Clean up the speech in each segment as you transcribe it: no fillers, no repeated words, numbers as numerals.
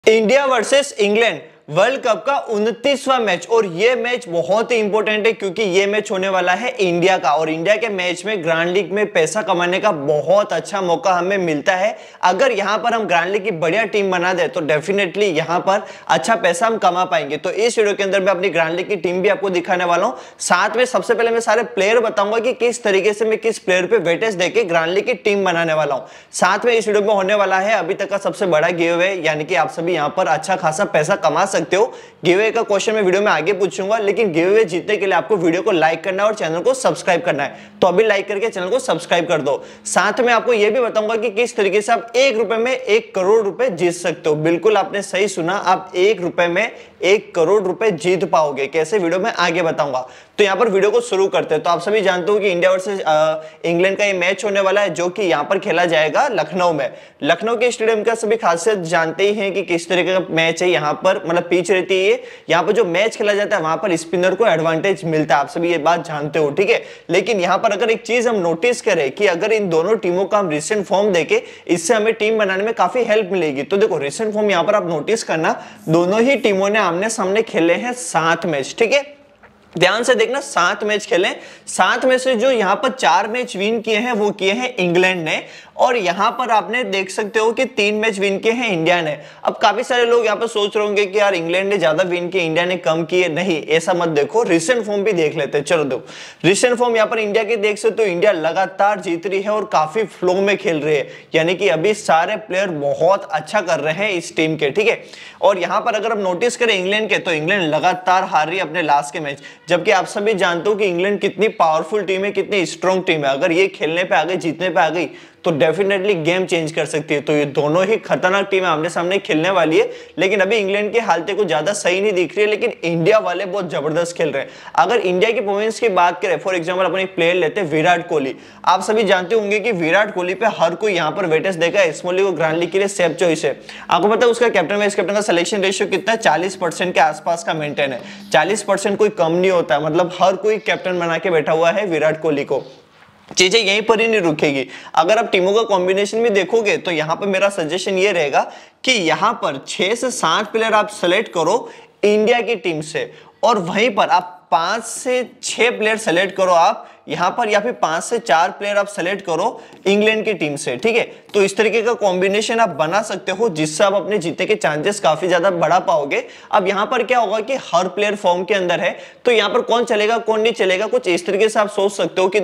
India versus England world cup का 29वां match और ये मैच बहुत ही इंपॉर्टेंट है क्योंकि ये मैच होने वाला है इंडिया का और इंडिया के मैच में ग्रैंड लीग में पैसा कमाने का बहुत अच्छा मौका हमें मिलता है। अगर यहां पर हम ग्रैंड लीग की बढ़िया टीम बना दे तो डेफिनेटली यहां पर अच्छा पैसा हम कमा पाएंगे। तो इस वीडियो के अंदर मैं अपनी ग्रैंड लीग की टीम भी आपको दिखाने वाला हूं। साथ में सबसे पहले मैं सारे प्लेयर बताऊंगा कि किस तरीके से मैं किस प्लेयर पे वेटेज देके ग्रैंड लीग की टीम बनाने वाला हूं। साथ में इस वीडियो में होने वाला है अभी तक का सबसे बड़ा गिव अवे, यानी कि आप सभी यहां पर अच्छा खासा पैसा कमा सकते हो। गिव अवे का क्वेश्चन मैं वीडियो में आगे पूछूंगा, लेकिन गिव अवे जीतने के लिए आपको वीडियो को लाइक करना है और चैनल को सब्सक्राइब करना है। तो अभी लाइक करके चैनल को सब्सक्राइब कर दो। साथ में आपको यह भी बताऊंगा कि किस तरीके से आप 1 रुपए में 1 करोड़ रुपए जीत सकते हो। बिल्कुल आपने सही सुना, आप 1 रुपए में 1 करोड़ रुपए जीत पाओगे। कैसे, वीडियो में आगे बताऊंगा। तो यहां पर वीडियो को शुरू करते हैं। तो आप सभी जानते हो कि इंडिया वर्सेस इंग्लैंड का ये मैच होने वाला है जो कि यहां पर खेला जाएगा लखनऊ में। लखनऊ के स्टेडियम का सभी खासियत जानते ही हैं कि किस तरीके का मैच है। यहां पर मतलब पिच रहती है, यहां पर जो मैच खेला जाता है वहां पर स्पिनर को एडवांटेज मिलता है। आप सभी ये बात जानते हो, ठीक है। लेकिन यहां पर अगर एक चीज हम नोटिस करें कि अगर इन दोनों टीमों का हम रिसेंट फॉर्म देखें, इससे हमें टीम बनाने में काफी हेल्प मिलेगी। तो देखो रिसेंट फॉर्म यहां पर आप नोटिस करना, दोनों ही टीमों ने आमने सामने खेले हैं 7 मैच, ठीक है। ध्यान से देखना, 7 मैच खेले। 7 में से जो यहां पर 4 मैच विन किए हैं वो किए हैं इंग्लैंड ने, और यहां पर आपने देख सकते हो कि 3 मैच विन किए हैं इंडिया ने। अब काफी सारे लोग यहां पर सोच रहे होंगे कि यार इंग्लैंड ने ज्यादा विन किए, इंडिया ने कम किए। नहीं, ऐसा मत देखो, रिसेंट फॉर्म भी देख लेते हैं। चलो देखो रिसेंट फॉर्म यहां पर इंडिया के देख सकते हो, इंडिया लगातार जीत रही है और काफी फ्लो में खेल रही है, यानी कि अभी सारे प्लेयर बहुत अच्छा कर रहे हैं इस टीम के, ठीक है। और यहां पर अगर हम नोटिस करें इंग्लैंड के, तो इंग्लैंड लगातार हार रही है अपने लास्ट के मैच, जबकि आप सभी जानते हो कि इंग्लैंड कितनी पावरफुल टीम है, कितनी स्ट्रॉन्ग टीम है। अगर ये खेलने पे आ गई, जीतने पे आ गई, तो डेफिनेटली गेम चेंज कर सकती है। तो ये दोनों ही खतरनाक टीमें आमने सामने खेलने वाली है। लेकिन अभी इंग्लैंड की हालत कुछ ज्यादा सही नहीं दिख रही है, लेकिन इंडिया वाले बहुत जबरदस्त खेल रहे हैं। अगर इंडिया की परफॉर्मेंस की बात करें, फॉर एग्जांपल अपन एक प्लेयर लेते हैं विराट कोहली। आप सभी जानते होंगे कि विराट कोहली पे हर कोई यहां पर वेटेज देगा, इसमोली को ग्रैंड लीग के लिए सेफ चॉइस है। आपको पता है उसका कैप्टन वाइस कैप्टन का सिलेक्शन रेशियो कितना है? 40% के आसपास का मेंटेन है। 40% कोई कम नहीं होता है, मतलब हर कोई कैप्टन बना के बैठा हुआ है विराट कोहली को। चीजें यहीं पर ही नहीं रुकेगी। अगर आप टीमों का कॉम्बिनेशन भी देखोगे तो यहां पर मेरा सजेशन ये रहेगा कि यहां पर 6 से 7 प्लेयर आप सेलेक्ट करो इंडिया की टीम से, और वहीं पर आप 5 से 6 प्लेयर सेलेक्ट करो आप यहां पर, या फिर 5 से 4 प्लेयर आप सेलेक्ट करो इंग्लैंड की टीम से, ठीक है। तो इस तरीके का कॉम्बिनेशन आप बना सकते हो जिससे आप अपने जीतने के चांसेस काफी ज्यादा बढ़ा पाओगे। अब यहां पर क्या होगा कि हर प्लेयर फॉर्म के अंदर है, तो यहां पर कौन चलेगा कौन नहीं चलेगा, कुछ इस तरीके से आप सोच सकते हो कि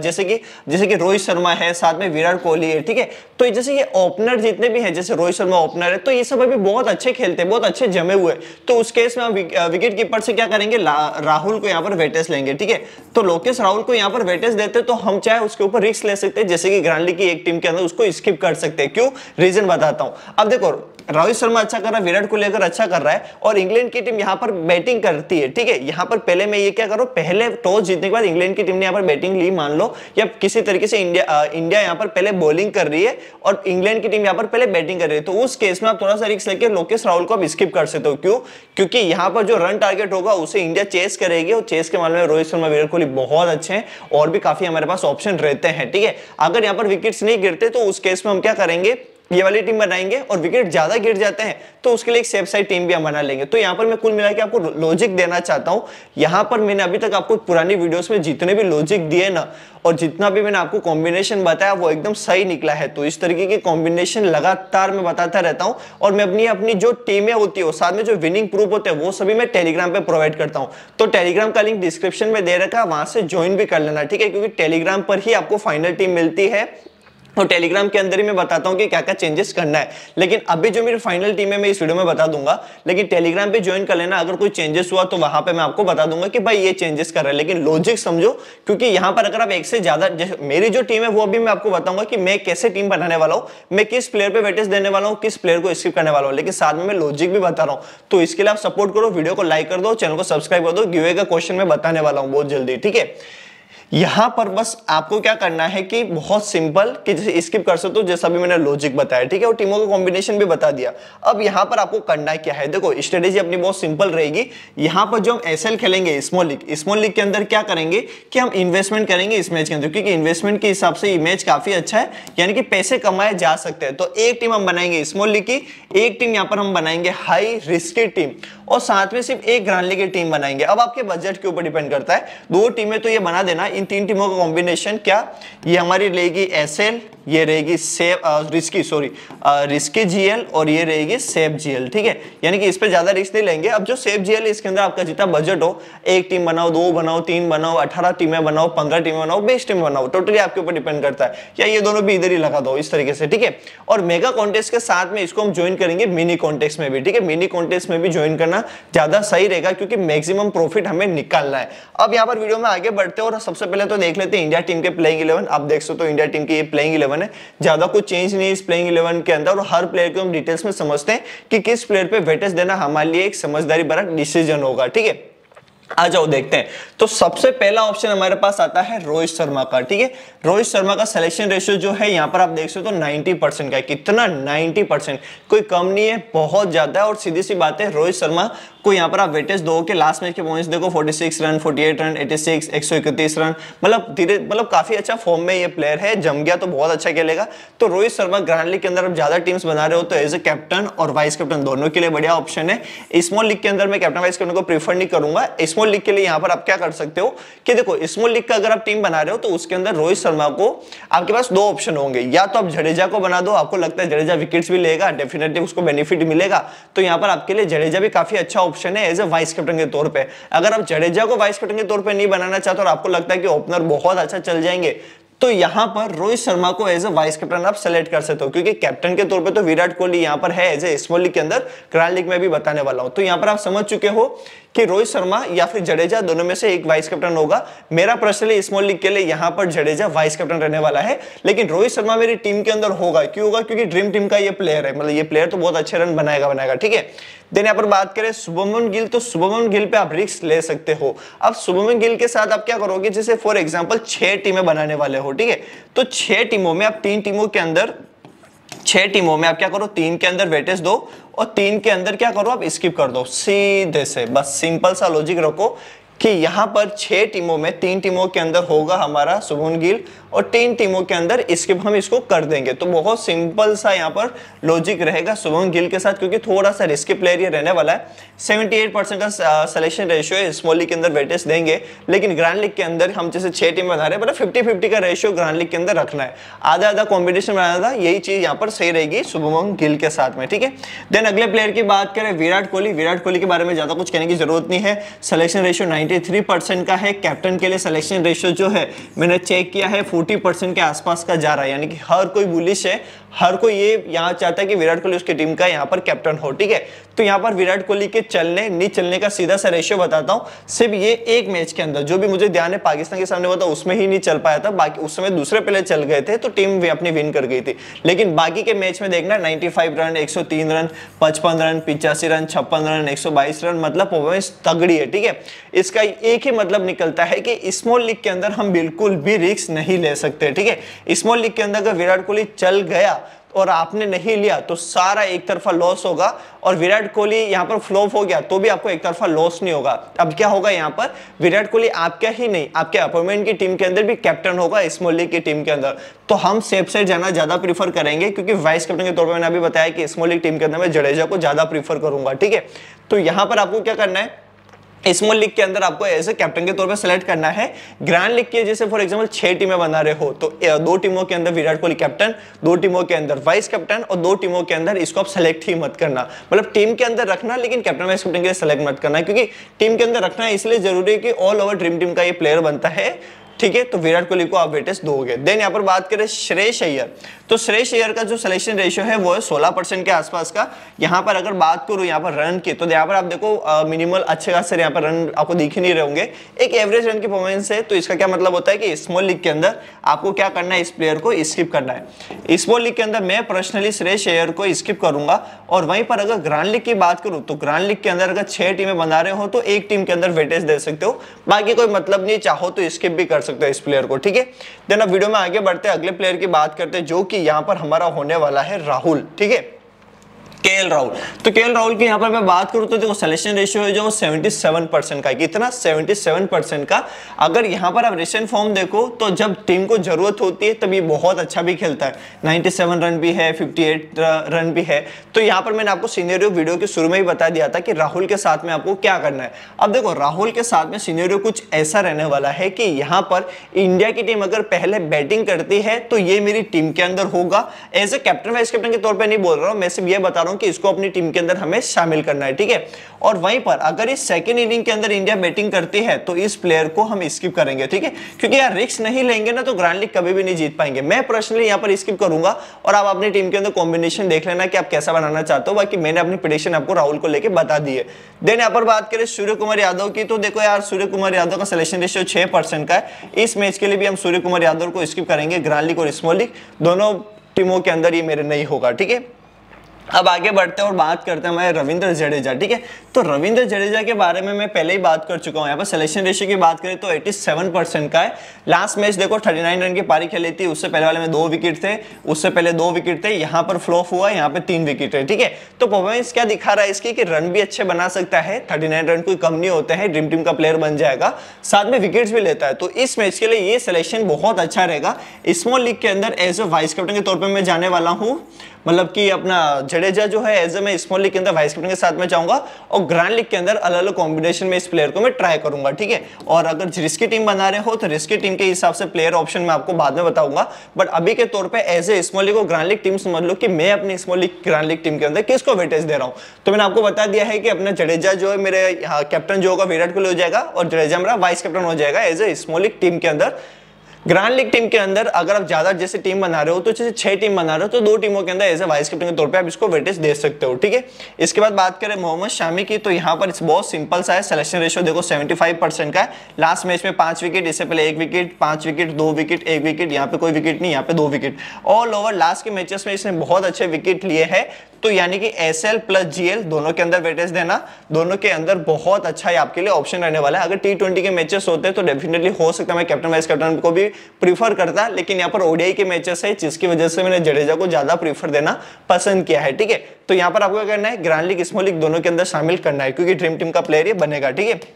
जैसे कि रोहित शर्मा है, साथ में विराट कोहली है, ठीक है। तो जैसे ये ओपनर जितने भी हैं, जैसे रोहित शर्मा ओपनर है, तो ये सब अभी बहुत अच्छे खेलते हैं, बहुत अच्छे जमे हुए। तो उस केस में हम विकेट कीपर से क्या करेंगे, राहुल को यहाँ पर वेटेज लेंगे, ठीक है। तो लोकेश राहुल को यहाँ पर वेटेज देते तो हम चाहे उसके ऊपर रिस्क ले सकते हैं, जैसे कि ग्रैंड लीग की एक टीम के अंदर उसको स्किप कर सकते हैं। क्यों, रीजन बताता हूं। अब देखो रोहित शर्मा अच्छा कर रहा है, विराट कोहली अगर अच्छा कर रहा है और इंग्लैंड की टीम यहां पर बैटिंग करती है, ठीक है। यहां पर पहले मैं ये क्या करो, पहले टॉस जीतने के बाद इंग्लैंड की टीम ने यहां पर बैटिंग ली मान लो, या किसी तरीके से इंडिया यहां पर पहले बॉलिंग कर रही है और इंग्लैंड की टीम यहां पर पहले बैटिंग कर रही है, तो उस केस में आप थोड़ा सा रिस्क लेके लोकेश राहुल को आप स्किप कर सकते हो। क्यों, क्योंकि यहां पर जो रन टारगेट होगा उसे इंडिया चेस करेगी, और चेस के मामले में रोहित शर्मा विराट कोहली बहुत अच्छे हैं और भी काफी हमारे पास ऑप्शन रहते हैं, ठीक है। अगर यहां पर विकेट्स नहीं गिरते तो उस केस में हम क्या करेंगे, ये वाली टीम बनाएंगे, और विकेट ज्यादा गिर जाते हैं तो उसके लिए एक सेफ साइड टीम भी हम बना लेंगे। तो यहां पर मैं कुल मिला के आपको लॉजिक देना चाहता हूं। यहां पर मैंने अभी तक आपको पुरानी वीडियोस में जितने भी लॉजिक दिए ना, और जितना भी मैंने आपको कॉम्बिनेशन बताया वो एकदम सही निकला है। तो इस तरीके के कॉम्बिनेशन लगातार मैं बताता रहता हूं, और मैं अपनी जो टीमें होती है साथ में जो विनिंग प्रूफ होते हैं वो सभी मैं टेलीग्राम पे प्रोवाइड करता हूं। तो टेलीग्राम का लिंक डिस्क्रिप्शन में दे रखा है, वहां से ज्वाइन भी कर लेना, ठीक है। क्योंकि टेलीग्राम पर ही आपको फाइनल टीम मिलती है, और टेलीग्राम के अंदर ही मैं बताता हूं कि क्या क्या चेंजेस करना है। लेकिन अभी जो मेरी फाइनल टीम है मैं इस वीडियो में बता दूंगा, लेकिन टेलीग्राम पे ज्वाइन कर लेना। अगर कोई चेंजेस हुआ तो वहां पे मैं आपको बता दूंगा कि भाई ये चेंजेस कर रहा है। लेकिन लॉजिक समझो, क्योंकि यहां पर अगर आप एक से ज्यादा, जैसे मेरी जो टीम है वो अभी मैं आपको बताऊंगा कि मैं कैसे टीम बनाने वाला हूं, मैं किस प्लेयर पे वेटेज देने वाला हूं, किस प्लेयर को स्किप करने वाला हूं, लेकिन साथ में मैं लॉजिक भी बता रहा हूं। तो इसके लिए आप सपोर्ट करो, वीडियो को लाइक कर दो, चैनल को सब्सक्राइब कर दो। गिव अवे का क्वेश्चन मैं बताने वाला हूं बहुत जल्दी, ठीक है। यहाँ पर बस आपको क्या करना है कि बहुत सिंपल कि जैसे स्किप कर सकते हो, जैसा भी मैंने लॉजिक बताया, ठीक है, और टीमों का कॉम्बिनेशन भी बता दिया। अब यहाँ पर आपको करना क्या है, देखो स्ट्रेटेजी अपनी बहुत सिंपल रहेगी। यहाँ पर जो हम एसएल खेलेंगे स्मॉल लीग के अंदर क्या करेंगे कि हम इन्वेस्टमेंट करेंगे इस मैच के अंदर, क्योंकि इन्वेस्टमेंट के हिसाब से ये मैच काफी अच्छा है, यानी कि पैसे कमाए जा सकते हैं। तो एक टीम हम बनाएंगे स्मॉल लीग की, एक टीम यहाँ पर हम बनाएंगे हाई रिस्क की टीम, और साथ में सिर्फ एक ग्रैंड लीग की टीम बनाएंगे। अब आपके बजट के ऊपर डिपेंड करता है, दो टीमें तो ये बना देना। इन तीन टीमों का कॉम्बिनेशन क्या, ये हमारी रहेगी एसएल, ये रहेगी रिस्की जीएल, और ये रहेगी सेफ जीएल, ठीक है, यानी कि इस पे ज्यादा रिस्क नहीं लेंगे। अब जो सेफ जीएल है इसके अंदर आपका जितना बजट हो, एक टीम बनाओ, दो बनाओ, तीन बनाओ, 18 टीमें बनाओ, 15 टीमें बनाओ, 20 टीमें बनाओ, टोटली आपके ऊपर डिपेंड करता है, या ये दोनों भी इधर ही लगा दो इस तरीके से, ठीक है। और मेगा कॉन्टेस्ट के साथ में इसको हम ज्वाइन करेंगे मिनी कॉन्टेस्ट में भी, ठीक है, मिनी कॉन्टेस्ट में भी ज्वाइन करना ज्यादा सही रहेगा, क्योंकि मैक्सिमम प्रॉफिट हमें निकालना है। अब यहाँ पर वीडियो में आगे बढ़ते हैं और सबसे पहले तो देख लेते हैं इंडिया टीम के प्लेइंग 11। आप देख सकते हो इंडिया टीम की ये प्लेइंग 11 है, ज्यादा कुछ चेंज नहीं है इस प्लेइंग 11 के अंदर, और हर प्लेयर को हम डिटेल्स में समझते हैं कि किस प्लेयर पे वेटेज देना हमारे लिए एक समझदारी भरा डिसीजन होगा, ठीक है। आ जाओ देखते हैं। तो सबसे पहला ऑप्शन हमारे पास आता है रोहित शर्मा का, ठीक है। रोहित शर्मा का सिलेक्शन रेशियो जो है यहाँ पर आप देख सकते हो 90% का है। कितना 90%, कोई कम नहीं है, बहुत ज्यादा है। और सीधी सी बात है, रोहित शर्मा को यहाँ पर आप वेटेज दो के लास्ट मैच के पॉइंट्स देखो, 46 रन, 48 रन, 86, 131 रन, मतलब काफी अच्छा फॉर्म में ये प्लेयर है, जम गया तो बहुत अच्छा खेलेगा। तो रोहित शर्मा ग्रैंड लीग के अंदर आप ज्यादा टीम्स बना रहे हो तो एज ए कैप्टन और वाइस कैप्टन दोनों के लिए बढ़िया ऑप्शन है। स्मॉल लीग के अंदर मैं कैप्टन वाइस कैप्टन को प्रीफर नहीं करूंगा। स्मॉल लीग के लिए यहाँ पर आप क्या कर सकते हो कि देखो, स्मॉल लीग का अगर आप टीम बना रहे हो तो उसके अंदर रोहित शर्मा को आपके पास दो ऑप्शन होंगे, या तो आप जडेजा को बना दो, आपको लगता है जडेजा विकेट्स भी लेगा, डेफिनेटली उसको बेनिफिट मिलेगा, तो यहाँ पर आपके लिए जडेजा भी काफी अच्छा ऑप्शन है एज ए वाइस कैप्टन के तौर पे। अगर आप जडेजा को वाइस कैप्टन के तौर पे नहीं बनाना चाहते और आपको लगता है कि ओपनर बहुत अच्छा चल जाएंगे, तो यहां पर रोहित शर्मा को एज ए वाइस कैप्टन आप सेलेक्ट कर सकते हो, क्योंकि कैप्टन के तौर पे तो विराट कोहली यहां पर है एज ए स्मॉल लीग के अंदर, ग्रैंड लीग में भी बताने वाला हूं। तो यहां पर आप समझ चुके हो कि रोहित शर्मा या फिर जडेजा दोनों में से एक वाइस कैप्टन होगा। मेरा पर्सनली स्मॉल लीग के लिए यहां पर जडेजा वाइस कैप्टन रहने वाला है, लेकिन रोहित शर्मा मेरी टीम के अंदर होगा। क्यों होगा? क्योंकि ड्रीम टीम का ये प्लेयर है, मतलब ये प्लेयर तो बहुत अच्छे रन बनाएगा, ठीक है। देन यहाँ पर बात करें शुभमन गिल, तो शुभमन गिल पे आप रिस्क ले सकते हो। अब शुभमन गिल के साथ आप क्या करोगे, जैसे फॉर एग्जांपल 6 टीमें बनाने वाले हो, ठीक है, तो 6 टीमों में आप 3 टीमों के अंदर 6 टीमों में आप क्या करो, 3 के अंदर वेटेज दो और 3 के अंदर क्या करो, आप स्किप कर दो, सीधे से बस सिंपल सा लॉजिक रखो कि यहां पर 6 टीमों में 3 टीमों के अंदर होगा हमारा शुभमन गिल और 3 टीमों के अंदर स्किप हम इसको कर देंगे। तो बहुत सिंपल सा यहां पर लॉजिक रहेगा शुभमन गिल के साथ, क्योंकि थोड़ा सा रिस्की प्लेयर ये रहने वाला है। 78% का सिलेक्शन रेशियो है, स्मॉल लीग के अंदर वेटेज देंगे, लेकिन ग्रैंड लीग के अंदर हम जैसे 6 टीम बना रहे हैं, मतलब 50-50 का रेशियो ग्रैंड लीग के अंदर रखना है, आधा आधा कॉम्बिनेशन बनाना था, यही चीज यहाँ पर सही रहेगी शुभमन गिल के साथ में, ठीक है। देन अगले प्लेयर की बात करें विराट कोहली। विराट कोहली के बारे में ज्यादा कुछ कहने की जरूरत नहीं है, सिलेक्शन रेशियो 93% का है। कैप्टन के लिए सिलेक्शन रेशियो जो है मैंने चेक किया है 40% के आसपास का जा रहा है, यानी कि हर कोई बुलिश है, हर कोई ये यहाँ चाहता है कि विराट कोहली उसकी टीम का यहाँ पर कैप्टन हो, ठीक है। तो यहाँ पर विराट कोहली के चलने नहीं चलने का सीधा सा रेशियो बताता हूँ। सिर्फ ये एक मैच के अंदर जो भी मुझे ध्यान है पाकिस्तान के सामने हुआ था उसमें ही नहीं चल पाया था, बाकी उस समय दूसरे प्लेयर चल गए थे तो टीम अपनी विन कर गई थी। लेकिन बाकी के मैच में देखना 95 run, 103 run, 55 run, 85 run, 56 run, 122 run, मतलब परफॉर्मेंस तगड़ी है, ठीक है। इसका एक ही मतलब निकलता है कि स्मॉल लीग के अंदर हम बिल्कुल भी रिस्क नहीं ले सकते, ठीक है। स्मॉल लीग के अंदर अगर विराट कोहली चल गया और आपने नहीं लिया तो सारा एक तरफा लॉस होगा, और विराट कोहली यहाँ पर फ्लॉप हो गया तो भी आपको एक तरफा लॉस नहीं होगा। अब क्या होगा, यहाँ पर विराट कोहली आपका ही नहीं, आपके अपोनेंट की टीम के अंदर भी कैप्टन होगा स्मॉल लीग की टीम के अंदर, तो हम सेफ साइड जाना ज्यादा प्रीफर करेंगे, क्योंकि वाइस कैप्टन के तौर पर मैंने अभी बताया कि स्मॉल लीग टीम के अंदर मैं जडेजा को ज्यादा प्रीफर करूंगा, ठीक है। तो यहाँ पर आपको क्या करना है, स्मॉल लीग के अंदर आपको ऐसे कैप्टन के तौर पे सेलेक्ट करना है। ग्रैंड लीग के जैसे फॉर एग्जांपल 6 टीमें बना रहे हो तो 2 टीमों के अंदर विराट कोहली कैप्टन, 2 टीमों के अंदर वाइस कैप्टन और 2 टीमों के अंदर इसको आप सेलेक्ट ही मत करना, मतलब टीम के अंदर रखना लेकिन कैप्टन वाइस कैप्टन के लिए सेलेक्ट मत करना, क्योंकि टीम के अंदर रखना इसलिए जरूरी है कि ऑल ओवर ड्रीम टीम का ये प्लेयर बनता है, ठीक है। तो विराट कोहली को आप वेटेज दोगे। देन यहाँ पर बात करें श्रेयस अय्यर, तो श्रेयस अय्यर का जो सिलेक्शन रेशियो है वो है 16% के आसपास का। यहाँ पर अगर बात करूँ यहाँ पर रन की, तो यहाँ पर आप देखो मिनिमल अच्छे खासे यहाँ पर रन आपको दिख ही नहीं रहे होंगे, एक एवरेज रन की परफॉर्मेंस है। तो इसका क्या मतलब होता है कि स्मॉल लीग के अंदर आपको क्या करना है, इस प्लेयर को स्किप करना है। स्मॉल लीग के अंदर मैं पर्सनली श्रेयस अय्यर को स्किप करूंगा, और वहीं पर अगर ग्रैंड लीग की बात करूँ तो ग्रैंड लीग के अंदर अगर 6 टीमें बना रहे हो तो एक टीम के अंदर वेटेज दे सकते हो, बाकी कोई मतलब नहीं, चाहो तो स्किप भी कर सकते हो इस प्लेयर को, ठीक है। देन अब वीडियो में आगे बढ़ते हैं, अगले प्लेयर की बात करते हैं जो कि यहाँ पर हमारा होने वाला है राहुल, ठीक है, केएल राहुल। तो केएल राहुल की यहाँ पर मैं बात करूँ तो देखो सिलेक्शन रेशियो है जो 77% का, कितना 77% का। अगर यहाँ पर आप रिसेंट फॉर्म देखो तो जब टीम को जरूरत होती है तब ये बहुत अच्छा भी खेलता है, 97 रन भी है, 58 रन भी है। तो यहाँ पर मैंने आपको सिनेरियो वीडियो के शुरू में ही बता दिया था कि राहुल के साथ में आपको क्या करना है। अब देखो राहुल के साथ में सिनेरियो कुछ ऐसा रहने वाला है कि यहाँ पर इंडिया की टीम अगर पहले बैटिंग करती है तो ये मेरी टीम के अंदर होगा। As a captain vice captain के तौर पर नहीं बोल रहा हूँ, मैं सिर्फ ये बता रहा हूँ कि इसको अपनी टीम के अंदर हमें शामिल करना है, ठीक है। और वहीं पर अगर इस सेकंड इनिंग के अंदर इंडिया बैटिंग करती है तो इस प्लेयर को हम स्किप करेंगे, ठीक है, क्योंकि यार रिस्क नहीं लेंगे ना तो ग्रैंड लीग कभी भी नहीं जीत पाएंगे। मैं पर्सनली यहाँ पर स्किप करूंगा और आप अपनी टीम के अंदर कॉम्बिनेशन देख लेना कि आप कैसा बनाना चाहते हो। बाकी मैंने अपनी प्रेडिक्शन आपको राहुल को लेकर बता दी है। देन यहाँ पर बात करें सूर्य कुमार यादव की, तो देखो यार सूर्य कुमार यादव का सिलेक्शन रेशियो 6% का है। इस मैच के लिए भी हम सूर्य कुमार यादव को स्किप करेंगे, ग्रैंड लीग और स्मॉल लीग दोनों टीमों के अंदर ये मेरे नहीं होगा, ठीक है। अब आगे बढ़ते हैं और बात करते हैं हमारे रविंद्र जडेजा, ठीक है। तो रविंद्र जडेजा के बारे में मैं पहले ही बात कर चुका हूं। यहाँ पर सिलेक्शन रेशियो की बात करें तो 87% का है। लास्ट मैच देखो 39 रन की पारी खेली थी, उससे पहले वाले में 2 विकेट थे, उससे पहले 2 विकेट थे, यहाँ पर फ्लॉप हुआ, यहाँ पे 3 विकेट है, ठीक है। तो परफॉर्मेंस क्या दिखा रहा है इसकी कि रन भी अच्छे बना सकता है, 39 रन कोई कम नहीं होते हैं, ड्रीम टीम का प्लेयर बन जाएगा, साथ में विकेट्स भी लेता है। तो इस मैच के लिए ये सिलेक्शन बहुत अच्छा रहेगा। स्मॉल लीग के अंदर एज ए वाइस कैप्टन के तौर पर मैं जाने वाला हूँ, मतलब कि अपना जडेजा जो है एज ए मैं स्मॉल लीग के अंदर वाइस कैप्टन के साथ में जाऊंगा और ग्रैंड लीग के अंदर अलग अलग कॉम्बिनेशन में इस प्लेयर को मैं ट्राई करूंगा, ठीक है। और अगर रिस्की टीम बना रहे हो तो रिस्की टीम के हिसाब से प्लेयर ऑप्शन मैं आपको बाद में बताऊंगा, बट अभी के तौर पे एज ए स्मॉल लीग और ग्रैंड लीग टीम समझ लो कि मैं अपनी small league grand league team के अंदर किसको वेटेज दे रहा हूं। तो मैंने आपको बता दिया है कि अपना जडेजा जो है मेरे कैप्टन जो होगा विराट कोहली हो जाएगा और जडेजा मेरा वाइस कैप्टन हो जाएगा as a small league team के अंदर। ग्रैंड लीग टीम के अंदर अगर आप ज्यादा जैसे टीम बना रहे हो तो जैसे 6 टीम बना रहे हो तो 2 टीमों के अंदर एज ए वाइस कैप्टन के तौर पे आप इसको वेटेज दे सकते हो, ठीक है। इसके बाद बात करें मोहम्मद शामी की, तो यहाँ पर बहुत सिंपल सा है, सिलेक्शन रेशियो देखो 75% का है। लास्ट मैच में 5 विकेट, इससे पहले 1 विकेट, 5 विकेट, 2 विकेट, 1 विकेट, यहाँ पे कोई विकेट नहीं, यहाँ पे 2 विकेट। ऑल ओवर लास्ट के मैचेस में इसने बहुत अच्छे विकेट लिए हैं, तो यानी कि एसएल प्लस जीएल दोनों के अंदर वेटेज देना, दोनों के अंदर बहुत अच्छा है आपके लिए ऑप्शन रहने वाला है। अगर T20 के मैचेस होते हैं तो डेफिनेटली हो सकता है मैं कैप्टन वाइस कैप्टन को भी प्रीफर करता, लेकिन यहाँ पर ओडीआई के मैचेस है जिसकी वजह से मैंने जडेजा को ज्यादा प्रीफर देना पसंद किया है, ठीक है। तो यहाँ पर आपको क्या करना है, ग्रैंड लीग स्मॉल लीग दोनों के अंदर शामिल करना है क्योंकि ड्रीम टीम का प्लेयर ये बनेगा, ठीक है।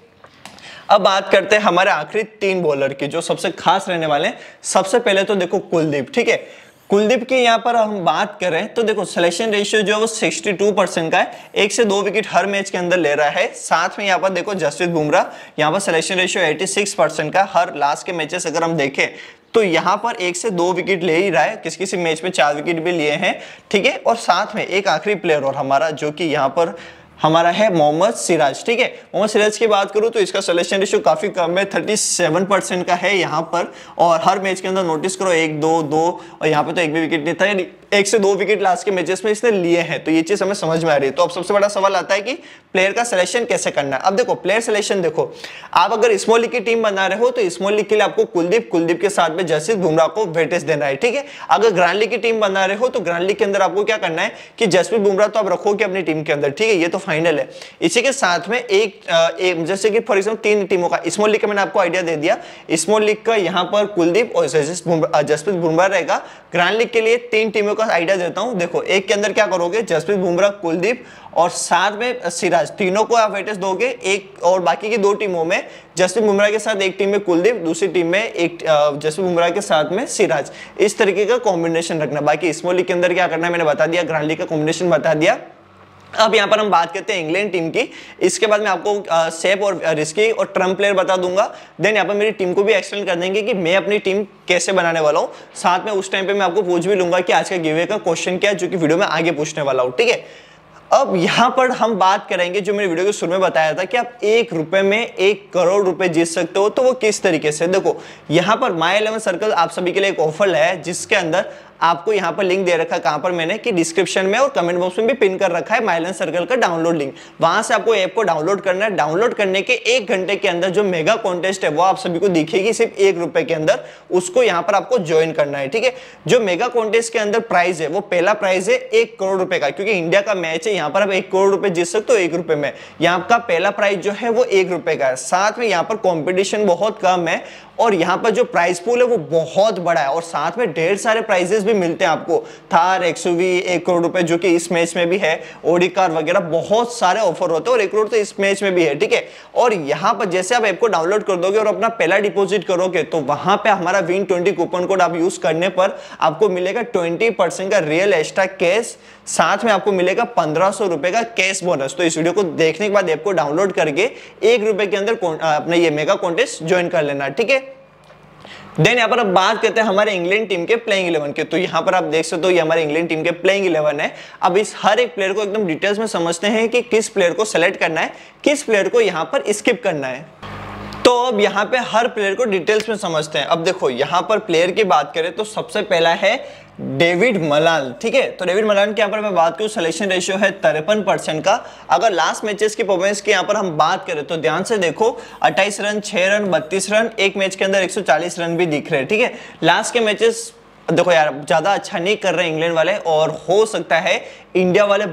अब बात करते हैं हमारे आखिरी 3 बॉलर की जो सबसे खास रहने वाले हैं। सबसे पहले तो देखो कुलदीप, ठीक है। कुलदीप की यहाँ पर हम बात करें तो देखो सिलेक्शन रेशियो जो है वो 62% का है, 1 से 2 विकेट हर मैच के अंदर ले रहा है। साथ में यहाँ पर देखो जसप्रीत बुमराह, यहाँ पर सिलेक्शन रेशियो 86% का, हर लास्ट के मैचेस अगर हम देखें तो यहाँ पर 1 से 2 विकेट ले ही रहा है, किसी किसी मैच में 4 विकेट भी लिए हैं, ठीक है। और साथ में एक आखिरी प्लेयर और हमारा जो कि यहाँ पर हमारा है मोहम्मद सिराज, ठीक है। मोहम्मद सिराज की बात करूं तो इसका सिलेक्शन रेशियो काफी कम है, 37% का है यहाँ पर। और हर मैच के अंदर नोटिस करो 1, 2, 2 और यहाँ पे तो 1 भी विकेट नहीं था, यानी 1 से 2 विकेट लास्ट के मैचेस में इसने लिए हैं। तो ये चीज हमें समझ में आ रही है। तो अब सबसे बड़ा सवाल आता है कि प्लेयर का सिलेक्शन कैसे करना है। अब देखो प्लेयर सिलेक्शन देखो, आप अगर स्मॉल लीग की टीम बना रहे हो तो स्मॉल लीग के लिए आपको कुलदीप के साथ में जसप्रीत बुमराह को वेटेज देना है, ठीक है। अगर ग्रैंड लीग की टीम बना रहे हो तो ग्रैंड लीग के अंदर आपको क्या करना है कि जसप्रीत बुमराह तो आप रखोगे अपनी टीम के अंदर, ठीक है, ये तो फाइनल है। इसी के साथ में एक जैसे कि फॉर एग्जांपल 3 टीमों का स्मॉल लीग का मैंने आपको आइडिया दे दिया, स्मॉल लीग का यहाँ पर कुलदीप और जसप्रीत बुमराह रहेगा। ग्रैंड लीग के लिए 3 टीमों का आइडिया देता हूं। देखो एक के अंदर क्या करोगे, जसप्रीत बुमराह, कुलदीप और साथ में सिराज, तीनों को आप वेटेज दोगे। एक और बाकी की 2 टीमों में जसप्रीत बुमराह के साथ एक टीम में कुलदीप, दूसरी टीम में एक जसप्रीत बुमराह के साथ में सिराज, इस तरीके का कॉम्बिनेशन रखना। बाकी स्मॉल लीग के अंदर क्या करना है मैंने बता दिया, ग्रैंड लीग का कॉम्बिनेशन बता दिया। अब यहाँ पर हम बात करते हैं इंग्लैंड टीम की। इसके बाद मैं आपको सेफ और रिस्की और ट्रम्प प्लेयर बता दूंगा। देन यहाँ पर मेरी टीम को भी एक्सप्लेन कर देंगे कि मैं अपनी टीम कैसे बनाने वाला हूँ। साथ में उस टाइम पे मैं आपको पूछ भी लूंगा कि आज का गिवअवे का क्वेश्चन क्या है, जो कि वीडियो में आगे पूछने वाला हूँ, ठीक है। अब यहाँ पर हम बात करेंगे जो मैंने वीडियो के शुरू में बताया था कि आप 1 रुपए में 1 करोड़ रुपए जीत सकते हो, तो वो किस तरीके से। देखो यहाँ पर माय 11 सर्कल आप सभी के लिए एक ऑफर है जिसके अंदर आपको यहाँ पर लिंक दे रखा है, कहां पर मैंने कि डिस्क्रिप्शन में और कमेंट बॉक्स में भी पिन कर रखा है माइलन सर्कल का डाउनलोड लिंक। वहां से आपको ऐप को डाउनलोड करना है। डाउनलोड करने के 1 घंटे के अंदर जो मेगा कॉन्टेस्ट है वो आप सभी को दिखेगी सिर्फ ₹1 के अंदर, उसको यहाँ पर आपको ज्वाइन करना है, ठीक है। जो मेगा कॉन्टेस्ट के अंदर प्राइज है वो पहला प्राइज है ₹1 करोड़ का, क्योंकि इंडिया का मैच है, यहाँ पर आप ₹1 करोड़ जीत सकते हो ₹1 में। यहाँ का पहला प्राइज जो है वो ₹1 का है। साथ में यहाँ पर कंपटीशन बहुत कम है और यहाँ पर जो प्राइस पूल है वो बहुत बड़ा है और साथ में ढेर सारे प्राइजेस भी मिलते हैं आपको। थार XUV ₹1 करोड़ जो कि इस मैच में भी है, ऑडी कार वगैरह बहुत सारे ऑफर होते हैं और 1 करोड़ तो इस मैच में भी है, ठीक है। और यहाँ पर जैसे आप ऐप को डाउनलोड कर दोगे और अपना पहला डिपॉजिट करोगे तो वहां पे हमारा Win20 कूपन कोड आप यूज करने पर आपको मिलेगा 20% का रियल एक्स्ट्रा कैश, साथ में आपको मिलेगा ₹1500 का कैश बोनस। तो इस वीडियो को देखने के बाद ऐप को डाउनलोड करके ₹1 के अंदर अपने ये मेगा कॉन्टेस्ट ज्वाइन कर लेना, ठीक है। देन यहाँ पर अब बात करते हैं हमारे इंग्लैंड टीम के प्लेइंग 11 के। तो यहाँ पर आप देख सकते हो ये हमारे इंग्लैंड टीम के प्लेइंग 11 है। अब इस हर एक प्लेयर को एकदम डिटेल्स में समझते हैं कि किस प्लेयर को सेलेक्ट करना है, किस प्लेयर को यहाँ पर स्किप करना है। तो अब यहाँ पे हर प्लेयर को डिटेल्स में समझते हैं। अब देखो यहाँ पर प्लेयर की बात करें तो सबसे पहला है डेविड मलान, ठीक है। तो डेविड मलान की यहाँ पर मैं बात करूँ, सिलेक्शन रेशियो है 53% का। अगर लास्ट मैचेस की परफॉर्मेंस की यहाँ पर हम बात करें तो ध्यान से देखो, 28 रन, 6 रन, 32 रन, एक मैच के अंदर 140 रन भी दिख रहे हैं, ठीक है। लास्ट के मैचेस देखो यार ज्यादा अच्छा नहीं कर रहे इंग्लैंड वाले और हो सकता है इंडिया वाले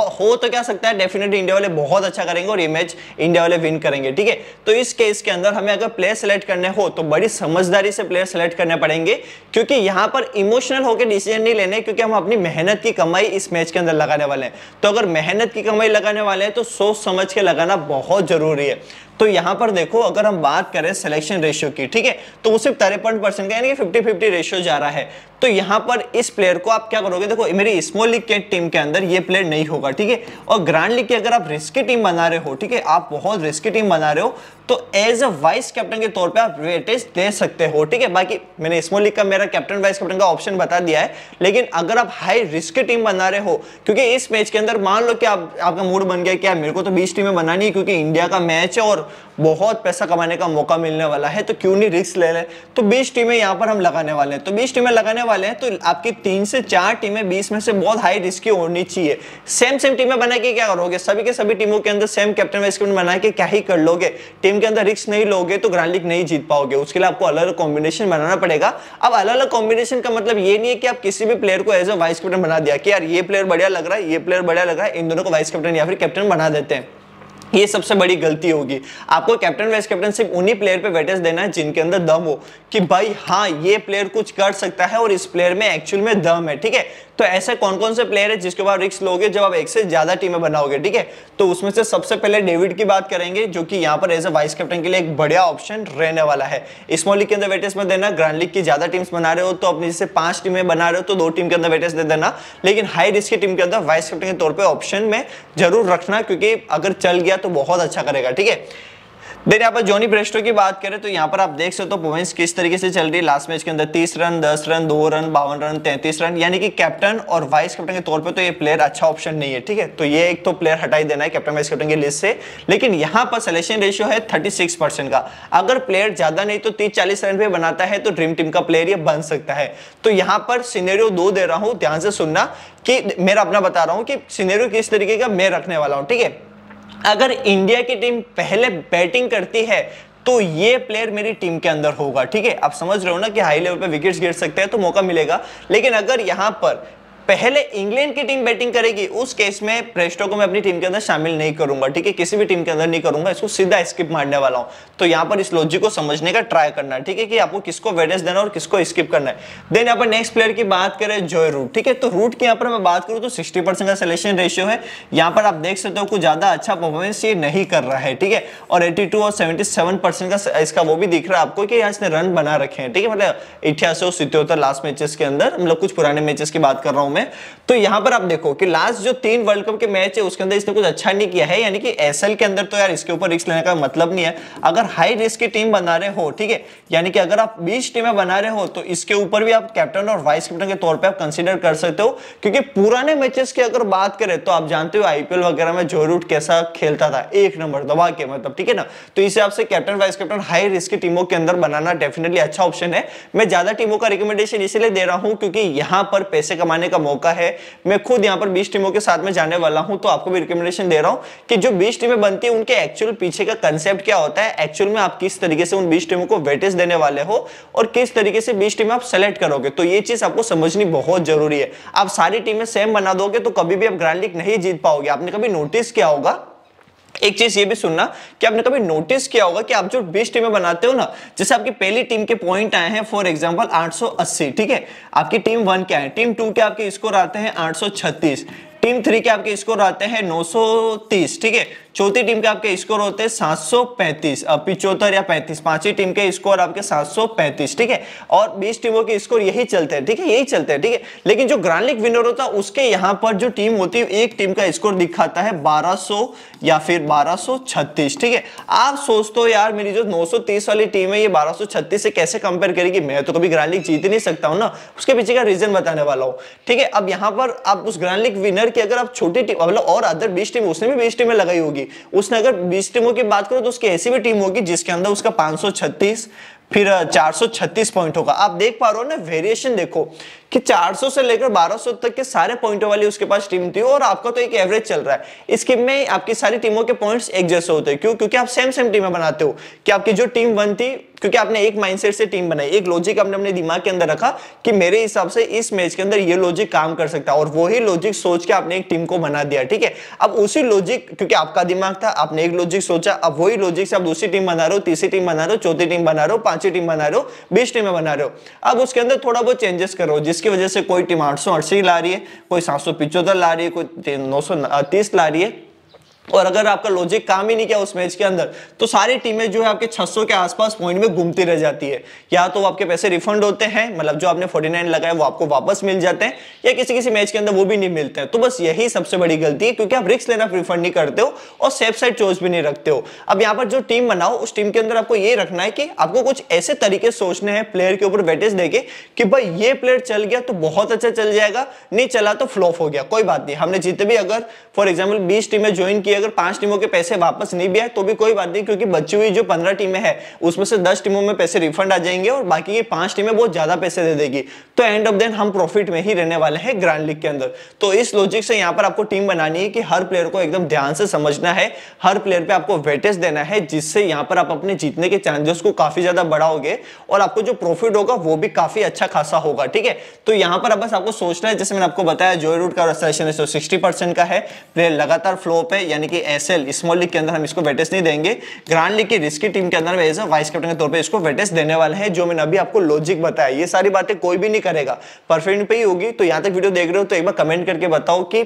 तो क्या सकता है, डेफिनेटली इंडिया वाले बहुत अच्छा करेंगे और ये मैच इंडिया वाले विन करेंगे, ठीक है। तो इस केस के अंदर हमें अगर प्लेयर सेलेक्ट करने हो तो बड़ी समझदारी से प्लेयर सेलेक्ट करने पड़ेंगे, क्योंकि यहाँ पर इमोशनल होकर डिसीजन नहीं लेने, क्योंकि हम अपनी मेहनत की कमाई इस मैच के अंदर लगाने वाले हैं। तो अगर मेहनत की कमाई लगाने वाले हैं तो सोच समझ के लगाना बहुत जरूरी है। तो यहाँ पर देखो अगर हम बात करें सिलेक्शन रेशियो की, ठीक है, तो वो सिर्फ 53% का यानी कि 50-50 रेशियो जा रहा है। तो यहाँ पर इस प्लेयर को आप क्या करोगे, देखो मेरी स्मॉल लीग के टीम के अंदर ये प्लेयर नहीं होगा, ठीक है। और ग्रैंड लीग की अगर आप रिस्की टीम बना रहे हो, ठीक है, आप बहुत रिस्की टीम बना रहे हो तो एज अ वाइस कैप्टन के तौर पे आप वेटेज दे सकते हो, ठीक है। बाकी मैंने स्मॉल लीग का मेरा कैप्टन वाइस कैप्टन का ऑप्शन बता दिया है, लेकिन अगर आप हाई रिस्क टीम बना रहे हो, क्योंकि इस मैच के अंदर मान लो कि आपका मूड बन गया कि यार मेरे को तो 20 टीमें बनानी है क्योंकि इंडिया का मैच है और बहुत पैसा कमाने का मौका मिलने वाला है, तो क्यों नहीं रिस्क ले लें। तो 20 टीमें यहाँ पर हम लगाने वाले हैं। तो 20 टीमें लगाने वाले हैं तो आपकी 3 से 4 टीमें 20 में से बहुत हाई रिस्क की होनी चाहिए। सेम टीमें बना के क्या करोगे, सभी के सभी टीमों के अंदर सेम कैप्टन वाइस कैप्टन बना के क्या ही कर लोगे। टीम के अंदर रिस्क नहीं लोगे तो ग्रैंड लीग नहीं जीत पाओगे। उसके लिए आपको अलग अलग कॉम्बिनेशन बनाना पड़ेगा। अब अलग अलग कॉम्बिनेशन का मतलब ये नहीं है कि आप किसी भी प्लेयर को एज अ वाइस कैप्टन बना दिया कि यार ये प्लेयर बढ़िया लग रहा है, ये प्लेयर बढ़िया लग रहा है, इन दोनों को वाइस कैप्टन या फिर कैप्टन बना देते हैं। ये सबसे बड़ी गलती होगी। आपको कैप्टन वाइस कैप्टन सिर्फ उन्हीं प्लेयर पे वेटेज देना है जिनके अंदर दम हो कि भाई हाँ ये प्लेयर कुछ कर सकता है और इस प्लेयर में एक्चुअल में दम है, ठीक है। तो ऐसे कौन कौन से प्लेयर है जिसके बाद रिस्क लोगे जब आप एक से ज्यादा टीमें बनाओगे, ठीक है। तो उसमें से सबसे पहले डेविड की बात करेंगे, जो कि यहाँ पर एज अ वाइस कैप्टन के लिए एक बढ़िया ऑप्शन रहने वाला है। स्मॉल लीग के अंदर वेटेज में देना, ग्रैंड लीग की ज्यादा टीम्स बना रहे हो तो अपनी जैसे 5 टीमें बना रहे हो तो 2 टीम के अंदर वेटेज दे देना, लेकिन हाई रिस्क की टीम के अंदर वाइस कैप्टन के तौर पर ऑप्शन में जरूर रखना, क्योंकि अगर चल गया तो बहुत अच्छा करेगा, ठीक है। देन यहाँ पर जॉनी ब्रेस्टो की बात करें तो यहाँ पर आप देख सकते हो परफॉर्मेंस किस तरीके से चल रही है। लास्ट मैच के अंदर 30 run, 10 run, 2 run, 52 run, 33 run, यानी कि कैप्टन और वाइस कैप्टन के तौर पे तो ये प्लेयर अच्छा ऑप्शन नहीं है, ठीक है। तो ये एक तो प्लेयर हटाई देना है कैप्टन वाइस कैप्टन की लिस्ट से। लेकिन यहाँ पर सिलेक्शन रेशियो है 36% का। अगर प्लेयर ज्यादा नहीं तो 30-40 रन पे बनाता है तो ड्रीम टीम का प्लेयर ये बन सकता है। तो यहाँ पर सिनेरियो 2 दे रहा हूँ, ध्यान से सुनना कि मेरा अपना बता रहा हूँ कि सिनेरियो किस तरीके का मैं रखने वाला हूँ, ठीक है। अगर इंडिया की टीम पहले बैटिंग करती है तो ये प्लेयर मेरी टीम के अंदर होगा, ठीक है। आप समझ रहे हो ना कि हाई लेवल पे विकेट्स गिर सकते हैं तो मौका मिलेगा। लेकिन अगर यहां पर पहले इंग्लैंड की टीम बैटिंग करेगी, उस केस में प्रेस्टो को मैं अपनी टीम के अंदर शामिल नहीं करूंगा, ठीक है। किसी भी टीम के अंदर नहीं करूंगा, इसको सीधा स्किप मारने वाला हूं। तो यहाँ पर इस लॉजिक को समझने का ट्राई करना है, ठीक है, कि आपको किसको वेटेज देना और किसको स्किप करना है। देन यहाँ पर नेक्स्ट प्लेयर की बात करें जॉय रूट, ठीक है। तो रूट की यहाँ पर मैं बात करूँ तो 60% का सिलेक्शन रेशियो है। यहाँ पर आप देख सकते हो कुछ ज्यादा अच्छा परफॉर्मेंस ये नहीं कर रहा है, ठीक है। और 82 और 77% का इसका वो भी दिख रहा है आपको कि इसने रन बना रखे हैं, ठीक है। मतलब 88 और 77 लास्ट मैचेस के अंदर, मतलब कुछ पुराने मैचेस की बात कर रहा हूं में। तो यहाँ पर आप देखो कि लास्ट जो 3 वर्ल्ड कप के मैच है उसके अंदर इसने कुछ अच्छा नहीं किया है, यानी कि एसएल के अंदर तो यार इसके ऊपर रिस्क लेने का मतलब नहीं है। अगर हाई रिस्क की टीम बना रहे हो, ठीक है, यानी कि अगर आप 20 टीमें बना रहे हो तो इसके ऊपर भी आप कैप्टन और वाइस कैप्टन के तौर पे आप कंसीडर कर सकते हो, क्योंकि पुराने मैचेस की अगर बात करें तो आप जानते हो आईपीएल वगैरह में जो रूट कैसा खेलता था, एक नंबर दबा के, मतलब ठीक है ना। तो इस हिसाब से captain vice captain high risk की टीमों के अंदर बनाना डेफिनेटली अच्छा ऑप्शन है। मैं ज्यादा टीमों का रिकमेंडेशन इसलिए दे रहा हूं क्योंकि यहां पर पैसे कमाने का मौका है। मैं खुद यहां पर 20 टीमों के साथ में जाने वाला हूं, तो आपको भी रिकमेंडेशन दे रहा हूं कि जो 20 टीमें बनती है उनके एक्चुअल पीछे का कंसेप्ट क्या होता है, एक्चुअल में आप किस तरीके से उन 20 टीमों को वेटेज देने वाले हो और किस तरीके से 20 टीमें आप सेलेक्ट करोगे। तो ये चीज आपको समझनी बहुत जरूरी है। आप सारी टीमें सेम बना दोगे तो कभी भी आप ग्रैंड लीग नहीं जीत पाओगे। आपने कभी नोटिस किया होगा, एक चीज ये भी सुनना कि आपने कभी नोटिस किया होगा कि आप जो 20 टीमें बनाते हो ना, जैसे आपकी पहली टीम के पॉइंट आए हैं फॉर एग्जांपल 880, ठीक है, आपकी टीम 1 के आए, टीम 2 के आपके स्कोर आते हैं 836, टीम 3 के आपके स्कोर आते हैं 930, ठीक है, चौथी टीम के आपके स्कोर होते हैं 735, अब 75 या 35, पांचवी टीम के स्कोर आपके 735, ठीक है, और 20 टीमों के स्कोर यही चलते हैं, ठीक है, यही चलते हैं, ठीक है। लेकिन जो ग्रैंड लीग विनर होता है उसके यहां पर जो टीम होती है एक टीम का स्कोर दिखाता है 1200 या फिर 1236, ठीक है। आप सोचते हो यार मेरी जो 930 वाली टीम है ये 1236 से कैसे कंपेयर करेगी, मैं तो कभी ग्रैंड लीग जीत ही नहीं सकता हूं ना। उसके पीछे का रीजन बताने वाला हूं, ठीक है। अब यहां पर आप उस ग्रैंड लीग विनर की अगर आप छोटी टीम मतलब और अदर 20 टीम, उसने भी 20 टीमें लगाई होगी, उसने अगर 20 टीमों की बात करो तो उसकी ऐसी भी टीम होगी जिसके अंदर उसका 536 फिर 436 पॉइंट होगा। आप देख पा रहे हो ना वेरिएशन, देखो कि 400 से लेकर 1200 तक के सारे पॉइंटों वाली उसके पास टीम थी और आपका तो एक एवरेज चल रहा है। इस गेम में आपकी सारी टीमों के पॉइंट्स एक जैसे होते हैं, क्यों? क्योंकि आप सेम सेम टीमें बनाते हो कि आपकी जो टीम 1 थी, क्योंकि आपने एक माइंडसेट से टीम बनाई, एक लॉजिक आपने अपने दिमाग के अंदर रखा कि मेरे हिसाब से इस मैच के अंदर ये लॉजिक काम कर सकता है और वही लॉजिक सोच के आपने एक टीम को बना दिया, ठीक है। अब उसी लॉजिक, क्योंकि आपका दिमाग था, आपने एक लॉजिक सोचा, अब वही लॉजिक से आप दूसरी टीम बना रहे हो, तीसरी टीम बना रहे हो, चौथी टीम बना रहे हो, पांचवी टीम बना रहे हो, 20 टीमें बना रहे हो। अब उसके अंदर थोड़ा बहुत चेंजेस करो जिसकी वजह से कोई टीम 880 ला रही है, कोई 775 ला रही है, कोई 930 ला रही है, और अगर आपका लॉजिक काम ही नहीं किया उस मैच के अंदर तो सारी टीमें जो है आपके 600 के आसपास पॉइंट में घूमती रह जाती है। या तो आपके पैसे रिफंड होते हैं, मतलब जो आपने 49 लगाए वो आपको वापस मिल जाते हैं, या किसी किसी मैच के अंदर वो भी नहीं मिलते हैं। तो बस यही सबसे बड़ी गलती है, क्योंकि आप रिस्क लेना प्रीफर नहीं करते हो और सेफ साइड चॉइस भी नहीं रखते हो। अब यहाँ पर जो टीम बनाओ उस टीम के अंदर आपको ये रखना है कि आपको कुछ ऐसे तरीके सोचने हैं प्लेयर के ऊपर वेटेज देके कि भाई ये प्लेयर चल गया तो बहुत अच्छा चल जाएगा, नहीं चला तो फ्लॉप हो गया, कोई बात नहीं। हमने जितने भी अगर फॉर एग्जाम्पल 20 टीमें ज्वाइन की, अगर 5 टीमों के पैसे वापस नहीं भी आए तो भी कोई बात नहीं, क्योंकि बची हुई जो 15 टीमें हैं उसमें से 10 टीमों में पैसे रिफंड आ जाएंगे और बाकी की 5 टीमें बहुत ज्यादा पैसे दे देगी। तो एंड ऑफ दिन हम प्रॉफिट में ही रहने वाले हैं ग्रैंड लीग के अंदर। तो इस लॉजिक से यहां पर आपको टीम बनानी है कि हर प्लेयर को एकदम ध्यान से समझना है, हर प्लेयर पे आपको वेटेज देना है, जिससे यहां पर आप अपने जीतने के चांसेस को काफी ज्यादा बढ़ाओगे और आपको जो प्रॉफिट होगा वो भी काफी अच्छा खासा होगा, ठीक है। तो यहां पर बस आपको सोचना है, जैसे मैंने आपको बताया जॉय रूट का सेशन है 60% का है, प्लेयर लगातार फ्लॉप है, यानी कि एसएल स्मॉल लीग के अंदर हम इसको वेटेज नहीं देंगे, ग्रैंड लीग की रिस्की टीम के अंदर एज अ वाइस कैप्टन के तौर पे इसको वेटेज देने वाले हैं। जो मैंने अभी आपको लॉजिक बताया, ये सारी बातें कोई भी नहीं करेगा, परफेक्ट पे ही होगी। तो यहां तक वीडियो देख रहे हो तो एक बार कमेंट करके बताओ कि